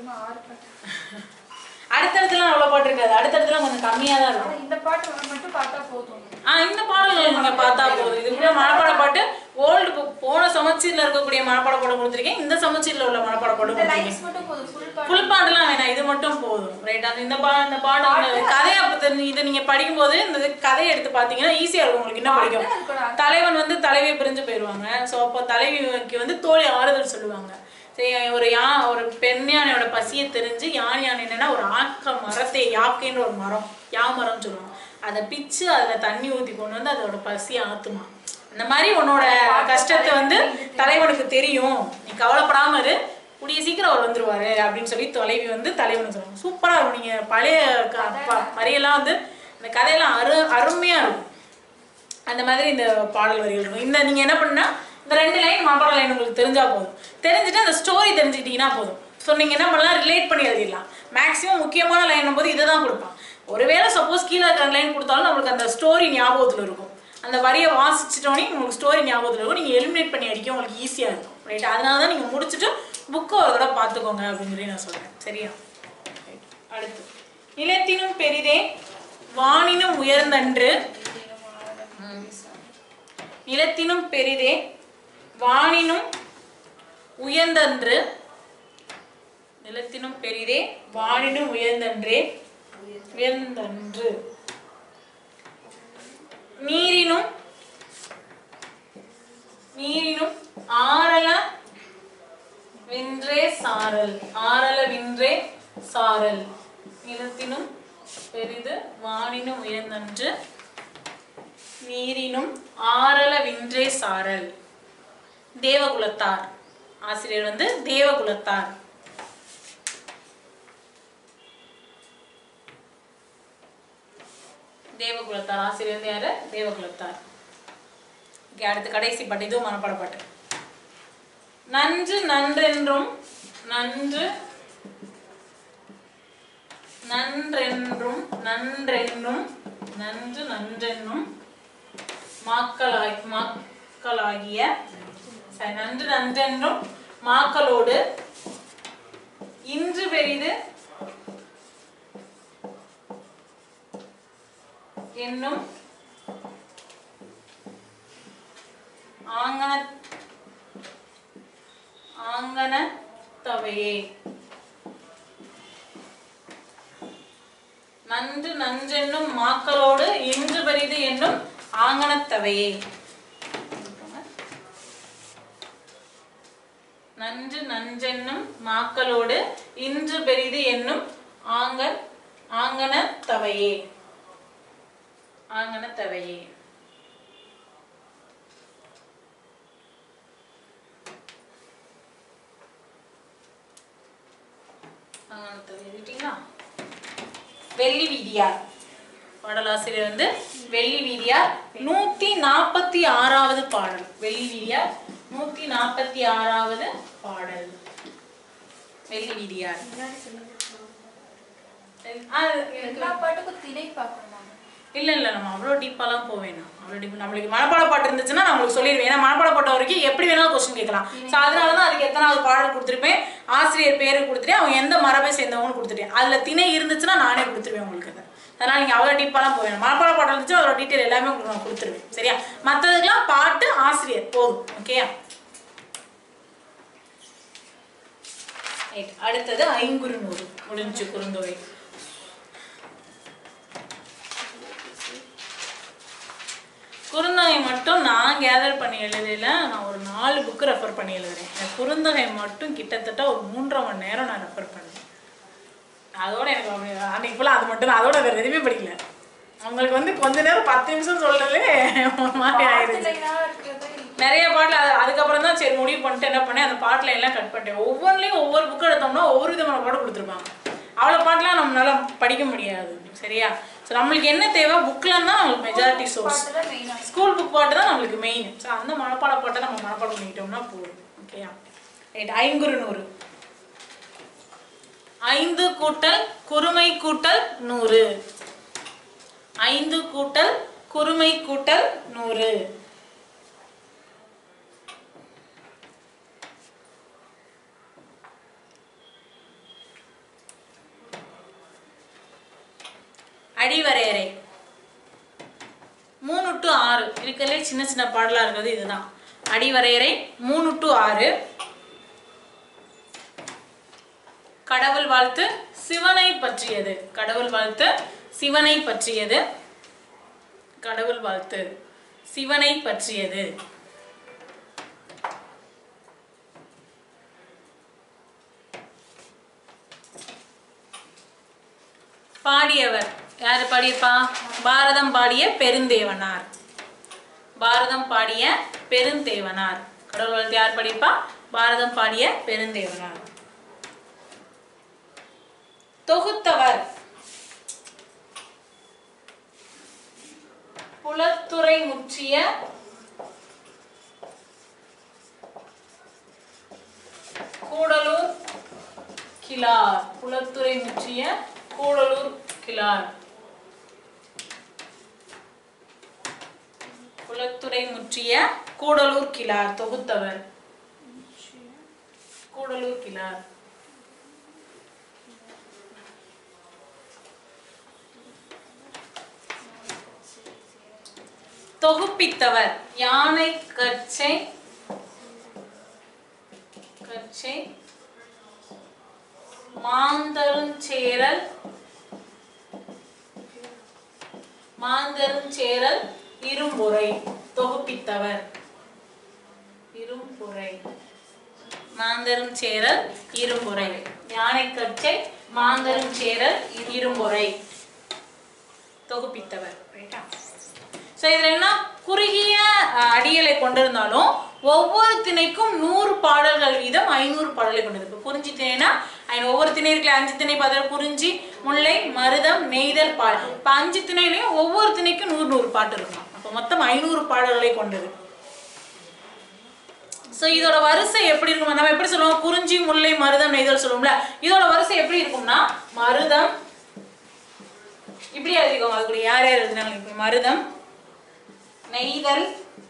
அடுத்தடுத்துலாம் அவ்வளவு பாட்டு இருக்காது அடுத்தடுத்துலாம் கொஞ்சம் கம்மியா தான் இருக்கும் இந்த பாட்டு மட்டும் பார்த்தா போதும் இந்த பாடல் நீங்க பார்த்தா போதும் இதுக்குள்ள மனப்பாட பாட்டு ஓல்டு புக் போன சமச்சீர்ல இருக்கக்கூடிய மனப்பாட பாடம் கொடுத்துருக்கேன் இந்த சமச்சீர்ல உள்ள மனப்பாட பாடம் கொடுத்துருக்கேன் ஃபுல் பாட்டுலாம் வேணாம் இது மட்டும் போதும் ரைட்டா இந்த பாடம் கதையை இதை நீங்க படிக்கும் போது இந்த கதையை எடுத்து பாத்தீங்கன்னா ஈஸியா இருக்கும் உங்களுக்கு என்ன படிக்கும் தலைவன் வந்து தலைவியை பிரிஞ்சு போயிடுவாங்க ஸோ அப்போ தலைவிக்கு வந்து தோழி ஆறுதல் சொல்லுவாங்க சரி ஒரு பெண் யானையோட பசியை தெரிஞ்சு யானை என்னன்னா ஒரு ஆக்க மரத்தை யாக்கைன்னு ஒரு மரம் யாமரம் சொல்லுவாங்க அதை பிச்சு அதுல தண்ணி ஊத்தி கொண்டு வந்து அதோட பசியை ஆத்துமா இந்த மாதிரி உன்னோட கஷ்டத்தை வந்து தலைவனுக்கு தெரியும் நீ கவலைப்படாம இரு கூடிய சீக்கிரம் அவர் வந்துருவாரு அப்படின்னு சொல்லி தலைவி வந்து தலைவனுக்கு சொல்லுவாங்க சூப்பரா இருக்கும் நீங்க பழைய வரியெல்லாம் வந்து இந்த கதையெல்லாம் அருமையா இருக்கும் அந்த மாதிரி இந்த பாடல் வரிகள் இருக்கும் இந்த நீங்க என்ன பண்ணா இந்த 2 லைன் மனப்பாட லைன் உங்களுக்கு தெரிஞ்சா போதும் தெரிஞ்சுட்டு அந்த ஸ்டோரி தெரிஞ்சுக்கிட்டீங்கன்னா போதும் ஸோ நீங்க என்ன பண்ணலாம் ரிலேட் பண்ணி எழுதிடலாம் மேக்ஸிமம் முக்கியமான லைன் போது இதை தான் கொடுப்பான் ஒருவேளை சப்போஸ் கீழே இருக்கிற லைன் கொடுத்தாலும் நம்மளுக்கு அந்த ஸ்டோரி ஞாபகத்தில் இருக்கும் அந்த வரியை வாசிச்சிட்டோன்னே உங்களுக்கு ஸ்டோரி ஞாபகத்தில் இருக்கும் நீங்கள் எலிமினேட் பண்ணி அடிக்க உங்களுக்கு ஈஸியாக இருக்கும் ரைட் அதனால தான் நீங்கள் முடிச்சுட்டு புக்கை ஒரு தடவை பார்த்துக்கோங்க அப்படின்னு சொல்லி நான் சொல்கிறேன் சரியா அடுத்து நிலத்தினும் பெரிதே வானினும் உயர்ந்தன்று நிலத்தினும் பெரிதே வானினும் உயர்ந்தன்று நிலத்தினும் பெரிதே வானினும் உயர்ந்தன்றே உயர்ந்தன்று நீரினும் ஆரல வின்றே சாரல் ஆரல வின்றே சாரல் நிலத்தினும் பெரிது வானினும் உயர்ந்தன்று நீரினும் ஆரல வின்றே சாரல் தேவகுலத்தார் ஆசிரியர் வந்து தேவகுலத்தார் தேவகுலத்தார் ஆசிரியர் வந்து யாரு தேவகுலத்தார் அடுத்து கடைசி பாட்டு இதுவும் மனப்பாட பாட்டு நன்று நன்றென்றும் நன்று நன்றென்றும் நன்றென்றும் நன்று நன்றென்றும் மாக்களாகிய நன்று நன்றென்றும் மாக்களோடு இன்று பெரிது என்னும் ஆங்கனத்தவையே. நன்று நன்றென்னும் மாக்களோடு இன்று பெரிது என்னும் ஆங்கனத்தவையே. நன்று நன்றென்னும் மாக்களோடு இன்று பெரிது என்னும் ஆங்கனத்தவையே. ஆங்கனத்தவையே. வெள்ளி வீதியார் பாடலாசிரியர் வந்து வெள்ளி வீதியார். 146வது பாடல். வெள்ளி வீதியார் 146வது பாடல். வெள்ளி வீதியார். எல்லா பாட்டுக்கும் திணை பார்க்கணும். இல்ல நம்ம அவ்வளோ டீப்பாலாம் போவேனா. அவ்வளோ டீப் நம்மளுக்கு மனப்பாட பாட்டு இருந்துச்சுன்னா நம்மளுக்கு சொல்லிடுவேன். ஏன்னா மனப்பாட பாட்டு வரைக்கும் எப்படி வேணாலும் கொஸ்டின் கேட்கலாம். ஸோ அதனால தான் அதுக்கு எத்தனாவது பாடல் கொடுத்துருப்பேன், ஆசிரியர் பேரு கொடுத்துட்டேன், அவங்க எந்த மரபை சேர்ந்தவங்கன்னு கொடுத்துட்டேன். அதில் திணை இருந்துச்சுன்னா நானே கொடுத்துருவேன் உங்களுக்கு. அதை அதனால் நீங்கள் அவ்வளோ டீப்பாலாம் போவேன். மனப்பாட பாட்டு இருந்துச்சு அதோட டீட்டெயில் எல்லாமே உங்களுக்கு நான் கொடுத்துருவேன். சரியா? மற்றதுக்கெல்லாம் பாட்டு ஆசிரியர் போதும். ஓகேயா? அடுத்தது ஐங்குறுநூறு முடிஞ்சு குறுந்தொகை. குறுந்தொகை மட்டும் நான் கேதர் பண்ணி எழுதல. நான் ஒரு 4 புக்கு ரெஃபர் பண்ணி எழுதுறேன். குறுந்தொகை மட்டும் கிட்டத்தட்ட ஒரு 3.5 மணி நேரம் நான் ரெஃபர் பண்ணேன். அதோட எனக்கு அன்னைக்கு ஃபுல்லாக அது மட்டும் தான். அதோட வேறு எதுவுமே படிக்கல. அவங்களுக்கு வந்து கொஞ்ச நேரம் 10 நிமிஷம் சொல்றதுலே ஒரு மாதிரி ஆயிடுச்சு. நிறைய பாட்டில் அதுக்கப்புறம் தான் சரி முடிவு பண்ணிட்டு என்ன பண்ணேன், அந்த பாட்டில் எல்லாம் கட் பண்ணிட்டேன். ஒவ்வொன்றிலையும் ஒவ்வொரு புக்கு எடுத்தோம்னா ஒவ்வொரு விதமான பாடம் கொடுத்துருப்பாங்க. அவ்வளோ பாட்டெலாம் நம்மளால படிக்க முடியாது. சரியா? ஸோ நம்மளுக்கு என்ன தேவை, புக்கில் தான் நம்மளுக்கு மெஜாரிட்டி சோர்ஸ். ஸ்கூல் புக் பாட்டு தான் நம்மளுக்கு மெயின். ஸோ அந்த மனப்பாட பாட்டை நம்ம மனப்பாடம் பண்ணிக்கிட்டோம்னா போதும். ஓகேயா? ரைட். ஐங்குறுநூறு. 5 கூட்டல் குறுமை கூட்டல் 100. 5 கூட்டல் குறுமை கூட்டல் 100. அடிவரையறை 3 to 6 இருக்கிறதுலே சின்ன சின்ன பாடலா இருக்கிறது இதுதான். அடிவரையறை 3 to 6. கடவுள் வாழ்த்து சிவனை பற்றியது. கடவுள் வாழ்த்து சிவனை பற்றியது. கடவுள் வாழ்த்து சிவனை பற்றியது. பாடியவர் யாரு பாடியிருப்பா? பாரதம் பாடிய பெருந்தேவனார். பாரதம் பாடிய பெருந்தேவனார். கடவுள் வாழ்த்து யார் பாடியிருப்பா? பாரதம் பாடிய பெருந்தேவனார். தொகுத்தவர் புலத்துறை முற்றிய கூடலூர் கிழார். புலத்துறை முற்றிய கூடலூர் கிழார். புலத்துறை முற்றிய கூடலூர் கிழார். தொகுத்தவர் கூடலூர் கிழார். தொகுப்பித்தவர் யானை கச்சை மாந்தருஞ்சேரல் இரும்புரை. தொகுப்பித்தவர் இரும்புரை. மாந்தருஞ்சேரல் இரும்புரை. யானை கச்சை மாந்தருஞ்சேரல் இரும்புரை. தொகுப்பித்தவர். ரைட்டா? ஸோ இதில் என்ன குறுகிய அடியலை கொண்டிருந்தாலும் ஒவ்வொரு திணைக்கும் 100 பாடல்கள் வீதம் 500 பாடலை கொண்டது. இப்போ குறிஞ்சி திணைனா ஒவ்வொரு திணை இருக்குல்ல, 5 திணை பார்த்தா குறிஞ்சி, முல்லை, மருதம், நெய்தல், பால். இப்போ 5 திணையிலையும் ஒவ்வொரு திணைக்கும் 100 பாட்டு இருக்கும். அப்போ மொத்தம் 500 பாடல்களை கொண்டது. ஸோ இதோட வரிசை எப்படி இருக்கும்? நம்ம எப்படி சொல்லுவோம்? குறிஞ்சி, முல்லை, மருதம், நெய்தல் சொல்லுவோம்ல. இதோட வரிசை எப்படி இருக்கும்னா மருதம் இப்படி எழுதிக்கோங்க. அதுக்குள்ள யார் யார் எழுதினாங்க? இப்போ மருதம், நெய்தல்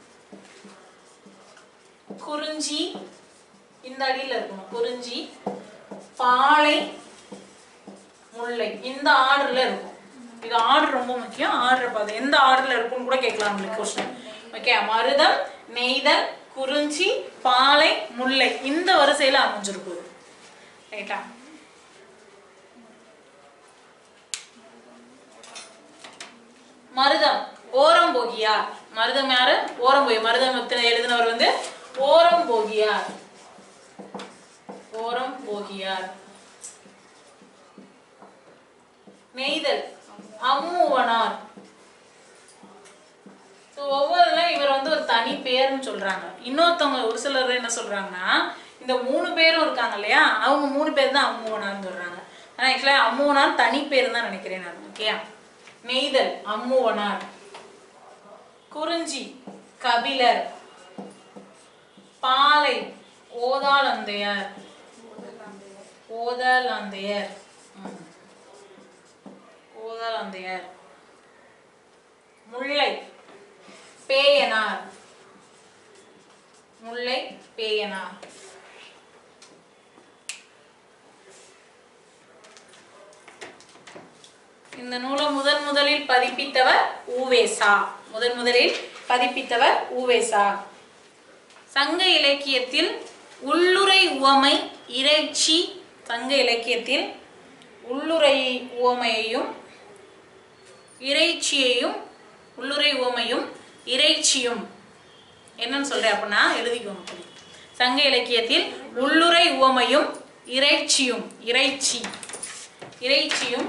குறிஞ்சி இந்த அடியில் இருக்கணும். குறிஞ்சி பாலை முல்லை இந்த ஆர்டர்ல இருக்கும். இது ஆர்டர் ரொம்ப முக்கியம். ஆர்டர் பார்த்து எந்த ஆர்டர்ல இருக்குன்னு கூட கேட்கலாம் உங்களுக்கு क्वेश्चन. ஓகே, மருதம் நெய்தல் குறிஞ்சி பாலை முல்லை இந்த வரிசையில அமைஞ்சிருக்கும். ரைட்டா? மருதம் ஓரம்போகியார். மருதம் யாரு? ஓரம்போகி. மருதம் எழுதினவர் வந்து ஓரம்போகியார். ஓரம்போகியார். நெய்தல் அம்முவனார். ஒவ்வொருல இவர் வந்து ஒரு தனி பேர்னு சொல்றாங்க. இன்னொருத்தவங்க ஒரு சிலர் என்ன சொல்றாங்கன்னா இந்த 3 பேரும் இருக்காங்க இல்லையா, அவங்க 3 பேர் தான் அம்முவனார்னு சொல்றாங்க. ஆனா ஆக்சுவலா அம்முவனார் தனி பேர் தான் நினைக்கிறேன் நான். ஓகே, நெய்தல் அம்முவனார், குறிஞ்சி கபிலர், பாலை ஓதாளந்தையர். ஓதாளந்தையர் ஓதாளந்தையர். முல்லை பேயனார். முல்லை பேயனார். இந்த நூலை முதலில் பதிப்பித்தவர் உவேசா. முதலில் பதிப்பித்தவர் உவேசா. சங்க இலக்கியத்தில் உள்ளுரை உவமை இறைச்சி. சங்க இலக்கியத்தில் உள்ளுரை உவமையையும் இறைச்சியையும் உள்ளுரை உவமையும் இறைச்சியும் என்னன்னு சொல்றேன் அப்படின்னா எழுதிக்கோங்க. சங்க இலக்கியத்தில் உள்ளுரை உவமையும் இறைச்சியும் இறைச்சியும்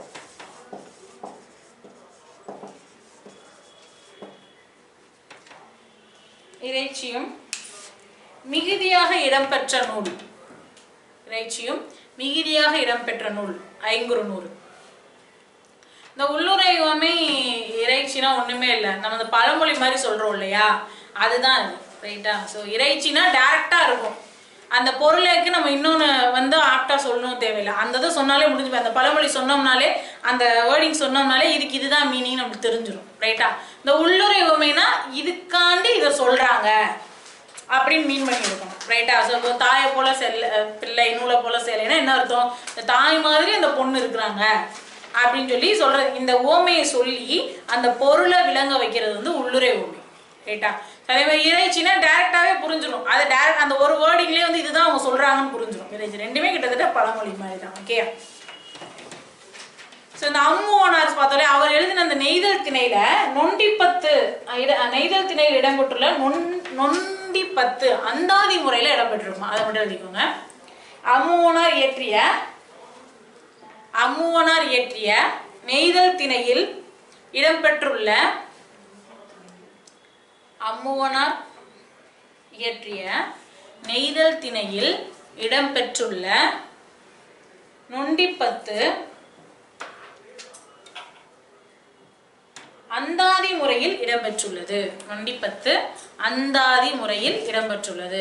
இறைச்சியும் மிகுதியாக இடம்பெற்ற நூல். இறைச்சியும் மிகுதியாக இடம்பெற்ற நூல் ஐங்குறுநூறு. இந்த உள்ளுரை உவமை இறைச்சினா ஒண்ணுமே இல்லை, நம்ம இந்த பழமொழி மாதிரி சொல்றோம் இல்லையா, அதுதான் இது. ரைட்டா? ஸோ இறைச்சினா டைரக்டா இருக்கும். அந்த பொருளுக்கு நம்ம இன்னொன்று வந்து ஆப்டா சொல்லணும் தேவையில்லை. அந்த இதை சொன்னாலே முடிஞ்சு. அந்த பழமொழி சொன்னோம்னாலே அந்த வேர்டிங் சொன்னோம்னாலே இதுக்கு இதுதான் மீனிங் நமக்கு தெரிஞ்சிடும். ரைட்டா? இந்த உள்ளுரை உவமைனா இதுக்காண்டி இதை சொல்றாங்க அப்படின்னு மீன் பண்ணி இருக்கணும். ரைட்டா? ஸோ தாயை போல பிள்ளை நூலை போல சேலைன்னா என்ன அர்த்தம்? இந்த தாய் மாதிரி அந்த பொண்ணு இருக்கிறாங்க அப்படின்னு சொல்லி சொல்றது. இந்த ஓமையை சொல்லி அந்த பொருளை விளங்க வைக்கிறது வந்து உள்ளுரை ஓமை. ரைட்டா? அதே மாதிரி இறைச்சினா டைரக்டாவே புரிஞ்சிடும். அது டைரக்ட் அந்த ஒரு வேர்டிங்லேயே வந்து இதுதான் அவங்க சொல்றாங்கன்னு புரிஞ்சிடும். இறைச்சி ரெண்டுமே கிட்டத்தட்ட பழமொழி மாதிரி தான். ஓகே, ஸோ இந்த அம்முவனார் பார்த்தாலே அவர் எழுதின அந்த நெய்தல் திணையில நொண்டிப்பத்து நெய்தல் திணையில் இடம்பெற்றுள்ள நொண்டிப்பத்து அந்தாதி முறையில இடம்பெற்றிருக்கும். அதை மட்டும் எழுதிக்கோங்க. அம்முவனார் இயற்றிய நெய்தல் திணையில் இடம்பெற்றுள்ள அம்முவனார் இயற்றிய நெய்தல் திணையில் இடம்பெற்றுள்ள நொண்டிப்பத்து அந்தாதி முறையில் இடம்பெற்றுள்ளது. நொண்டிப்பத்து அந்தாதி முறையில் இடம்பெற்றுள்ளது.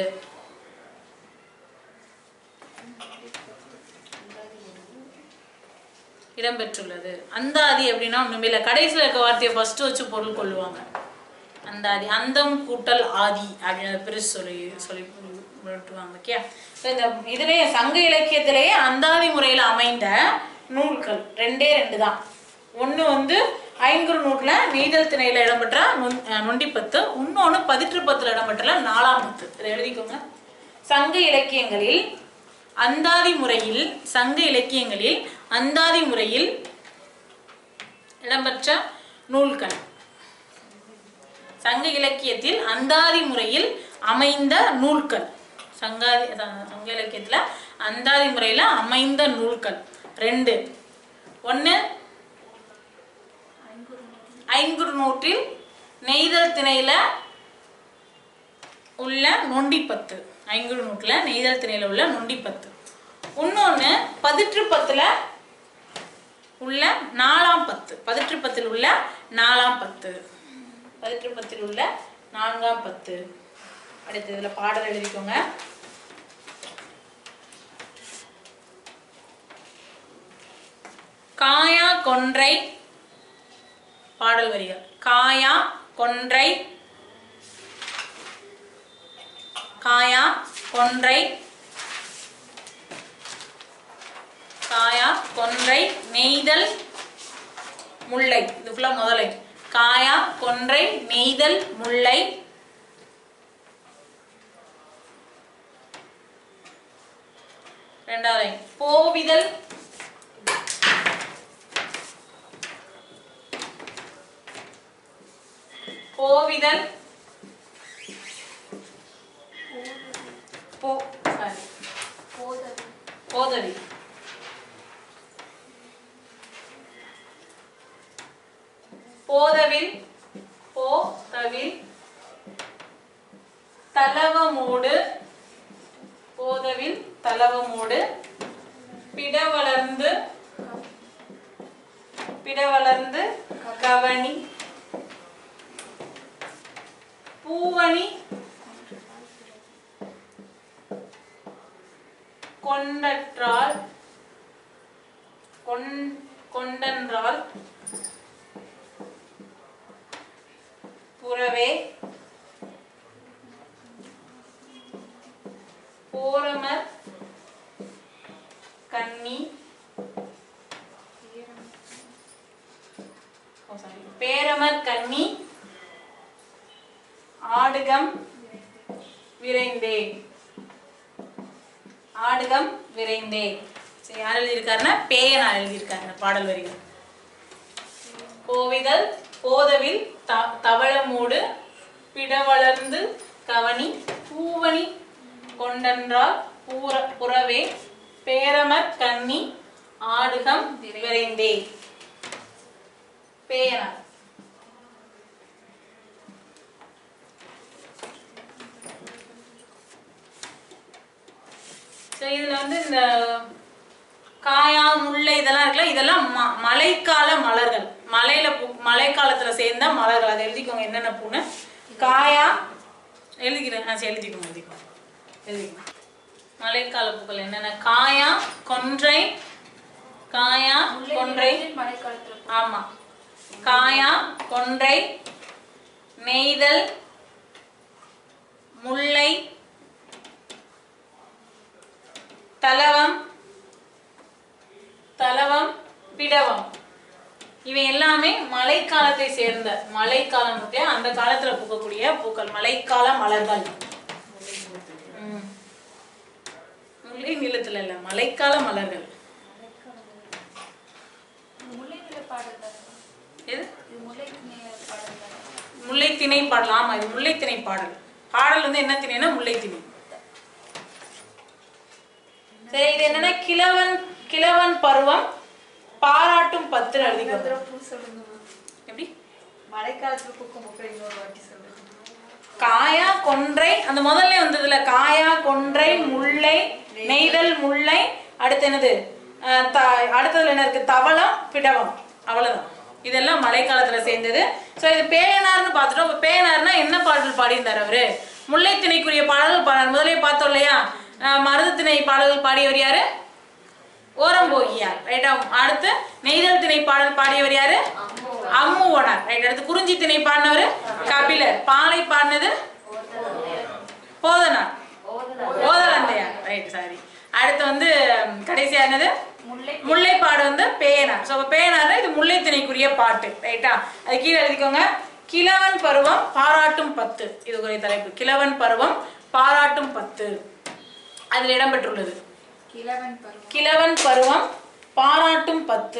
அந்தாதி அப்படின்னா ஒண்ணுமில்ல, கடைசியில் இருக்க வார்த்தையை ஃபர்ஸ்ட் வச்சு பொருள் கொள்ளுவாங்க. அந்தாதி அந்தம் கூட்டல் ஆதி அப்படின்னு பிரிச்சு சொல்லி விட்டுருவாங்க. ஓகே, இந்த இதுலேயே சங்க இலக்கியத்திலேயே அந்தாதி முறையில் அமைந்த நூல்கள் ரெண்டே தான். ஒன்று வந்து ஐங்குறுநூறுல நெய்தல் திணையில இடம்பெற்ற நொண்டிப்பத்து, இன்னொன்று பதிற்றுப்பத்துல இடம்பெற்ற நாலாம் பத்து. இதை எழுதிக்கோங்க. சங்க இலக்கியங்களில் அந்தாதி முறையில் இடம்பெற்ற நூல்கள். சங்க இலக்கியத்தில் அந்தாதி முறையில் அமைந்த நூல்கள். சங்க இலக்கியத்துல அந்தாதி முறையில அமைந்த நூல்கள் ரெண்டு. ஒன்று ஐங்குறுநூற்றில் நெய்தல் திணையில உள்ள நொண்டிப்பத்து. ஐங்குறுநூற்றுல நெய்தல் திணையில உள்ள நொண்டிப்பத்து. இன்னொன்னு பதிற்றுப்பத்துல உள்ள நாலாம் பத்து. பதிற்றுப்பத்தில் உள்ள நாலாம் பத்து. பதிற்றுப்பத்தில் உள்ள நான்காம் பத்து. அடுத்து இதுல பாடல் எழுதிக்கோங்க. காயா கொன்றை பாடல் வரிகள். காயா கொன்றை, காயா கொன்றை, காயா கொன்றை, நெய்தல் முல்லை. இது ஃபுல்லா முதலை. காயா கொன்றை, நெய்தல் முல்லை. ரெண்டாவது போவிதல், போவிதல், போதவி, போதவில், போதவில், தலவமூடு, போதவில் தலவமூடு, பிடவளர்ந்து, பிடவளர்ந்து கவனி, பூவணி, கொண்டற்றால், கொண்டன்றால், புறவே, போரமர் கன்னி, பேரமர் கன்னி, ஆடுகம் விரைந்தே, ஆடுகம் விரைந்தே. சரி, யார் எழுதியிருக்காருன்னா பேயனார் எழுதியிருக்காரு பாடல் வரிகள். போவிதல், போதவில், தவளமூடு, பிடவளர்ந்து கவனி, பூவணி, கொண்டன்றால், புறவே, பேரமர் கன்னி, ஆடுகம் விரைந்தே. பேயனார். இதுல வந்து இந்த காயா முல்லை இதெல்லாம் இருக்குல்ல, இதெல்லாம் மழைக்கால மலர்கள். மழைக்காலத்துல சேர்ந்த மலர்கள். அதை எழுதிக்கோங்க என்னென்ன பூன்னு. காயா எழுதிக்கிறேன். எழுதிக்கோங்க. மழைக்கால பூக்கள் என்னென்ன? காயா கொன்றை, காயா கொன்றை, ஆமா, காயா கொன்றை, நெய்தல் முல்லை, தலவம், தலவம், பிடவம். இவை எல்லாமே மழைக்காலத்தை சேர்ந்த, மழைக்காலம் அந்த காலத்துல பூக்கக்கூடிய பூக்கள், மழைக்கால மலர்கள். முல்லை நிலத்துல இல்ல, மழைக்கால மலர்கள். முல்லை திணை பாடல். ஆமா, இது முல்லை திணை பாடல். பாடல் வந்து என்ன திணைனா முல்லை திணை. சரி, இது என்னன்னா கிழவன் பருவம் பாராட்டும் 10 எழுதிக்கோங்க. எப்படி? மழைக்காலத்துல பூக்கும் பூக்கள் இன்னொரு வாட்டி சொல்லுங்க. காயா கொன்றை, அந்த முதல்ல வந்ததுல காயா கொன்றை, முல்லை, நெய்தல் முல்லை. அடுத்து என்னது? அடுத்ததுல என்ன இருக்கு? தவளம், பிடவம். அவ்வளவுதான். இதெல்லாம் மழைக்காலத்துல சேர்ந்தது. சோ இது பேயனார்னு பார்த்துட்டோம். இப்ப பேயனார்னா என்ன பாடல் பாடியிருந்தார் அவரு? முல்லை திணைக்குரிய பாடல்கள் பாடார். முதலே பார்த்தோம் இல்லையா? மருது திணை பாடல்கள் பாடியவர் யாரு? ஓரம்போகியார். ரைட்டா? அடுத்து நெய்தல் திணை பாடல் பாடியவர் யாரு? அம்முவனார். ரைட். அடுத்து குறிஞ்சி திணை பாடினவர் கபிலர். பாலை பாடினது போதனார், ஓதலந்தையார். Right, sorry. அடுத்து வந்து கடைசியா என்னது? முல்லைப்பாடு வந்து பேயனார். ஸோ பேயனார் இது முல்லை திணைக்குரிய பாட்டு. ரைட்டா? அது கீழே எழுதிக்கோங்க. கிழவன் பருவம் பாராட்டும் 10. இது ஒரு தலைப்பு. கிழவன் பருவம் பாராட்டும் 10 அதில் இடம்பெற்றுள்ளது. கிழவன் பருவம் பாராட்டும் 10.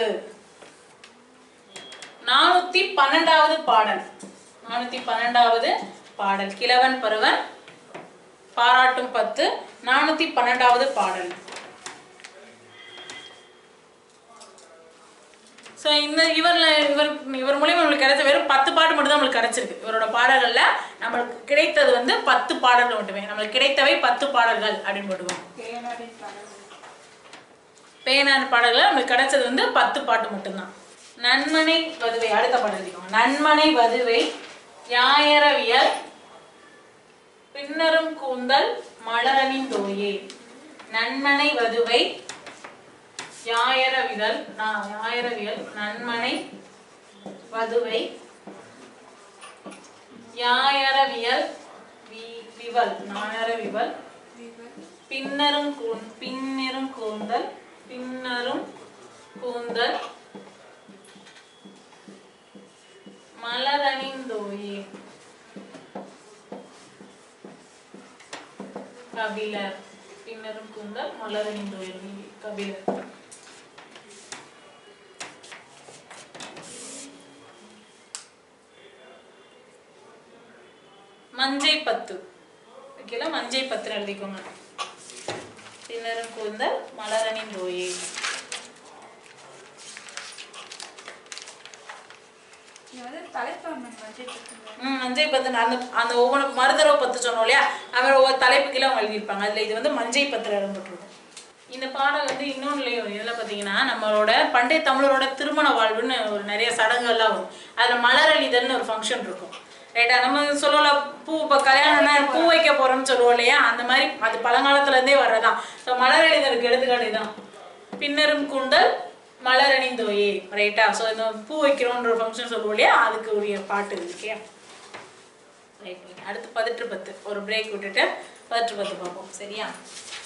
412வது பாடல். 412வது பாடல். கிழவன் பருவம் பாராட்டும் 10 412வது பாடல். ஸோ இந்த இவர் மூலியமா நம்மளுக்கு கிடைச்ச வெறும் 10 பாட்டு மட்டும் தான் நம்மளுக்கு கிடைச்சிருக்கு. இவரோட பாடல்கள்ல நம்மளுக்கு கிடைத்தது வந்து 10 பாடல்கள் மட்டுமே. நம்மளுக்கு கிடைத்தவை 10 பாடல்கள் அப்படின்னு போட்டுவோம். பேயனார் பாடல்கள் நம்மளுக்கு கிடைச்சது வந்து 10 பாட்டு மட்டும்தான். நன்மனை வதுவை. அடுத்த பாடல் எழுதிக்கோங்க. நன்மனை வதுவை, யாயரவியல், பின்னரும் கூந்தல், மலரனின் தோயே. நன்மனை வதுவை, யாயரவியல், நன்மனை வதுவை, யாயரவியல் விவல் நாயரவிவல் பின்னரும் கூந்தல் மலரணிந்தோயே கபிலர் பின்னரும் கூந்தல் மலரணிந்தோயே கபிலர் மஞ்சை பத்து ஓகேல மஞ்சை பத்து எழுதிக்கோங்க பின்னரும் கூந்தல் மலரணிந்தோயே மஞ்சை பத்து அந்த ஒவ்வொரு மருதரவு பத்து சொன்னோம் இல்லையா அவன் ஒவ்வொரு தலைப்பு கீழே அவங்க எழுதியிருப்பாங்க அதுல இது வந்து மஞ்சை பத்துல இடம்பெற்றிருக்கும் இந்த பாடம் வந்து இன்னொன்னு இதுல பாத்தீங்கன்னா நம்மளோட பண்டைய தமிழரோட திருமண வாழ்வுன்னு ஒரு நிறைய சடங்குகள்லாம் வரும் அதுல மலரழிதல்னு ஒரு ஃபங்க்ஷன் இருக்கும் ரைட்டா நம்ம சொல்லல பூ இப்போ கல்யாணம்னா பூ வைக்க போறோம்னு சொல்லுவோம் இல்லையா அந்த மாதிரி அது பழங்காலத்துல இருந்தே வர்றதான் ஸோ மலரழிதலுக்கு எடுத்துக்காட்டு தான் பின்னரும் கூந்தல் மலரணிந்தோயே ரைட்டா ஸோ இந்த பூ வைக்கிறோன்ற ஒரு ஃபங்க்ஷன் சொல்லுவோம் இல்லையா அதுக்கு உரிய பாட்டு இருக்கே ரைட் அடுத்து 18 ஒரு பிரேக் விட்டுட்டு 18 பார்ப்போம் சரியா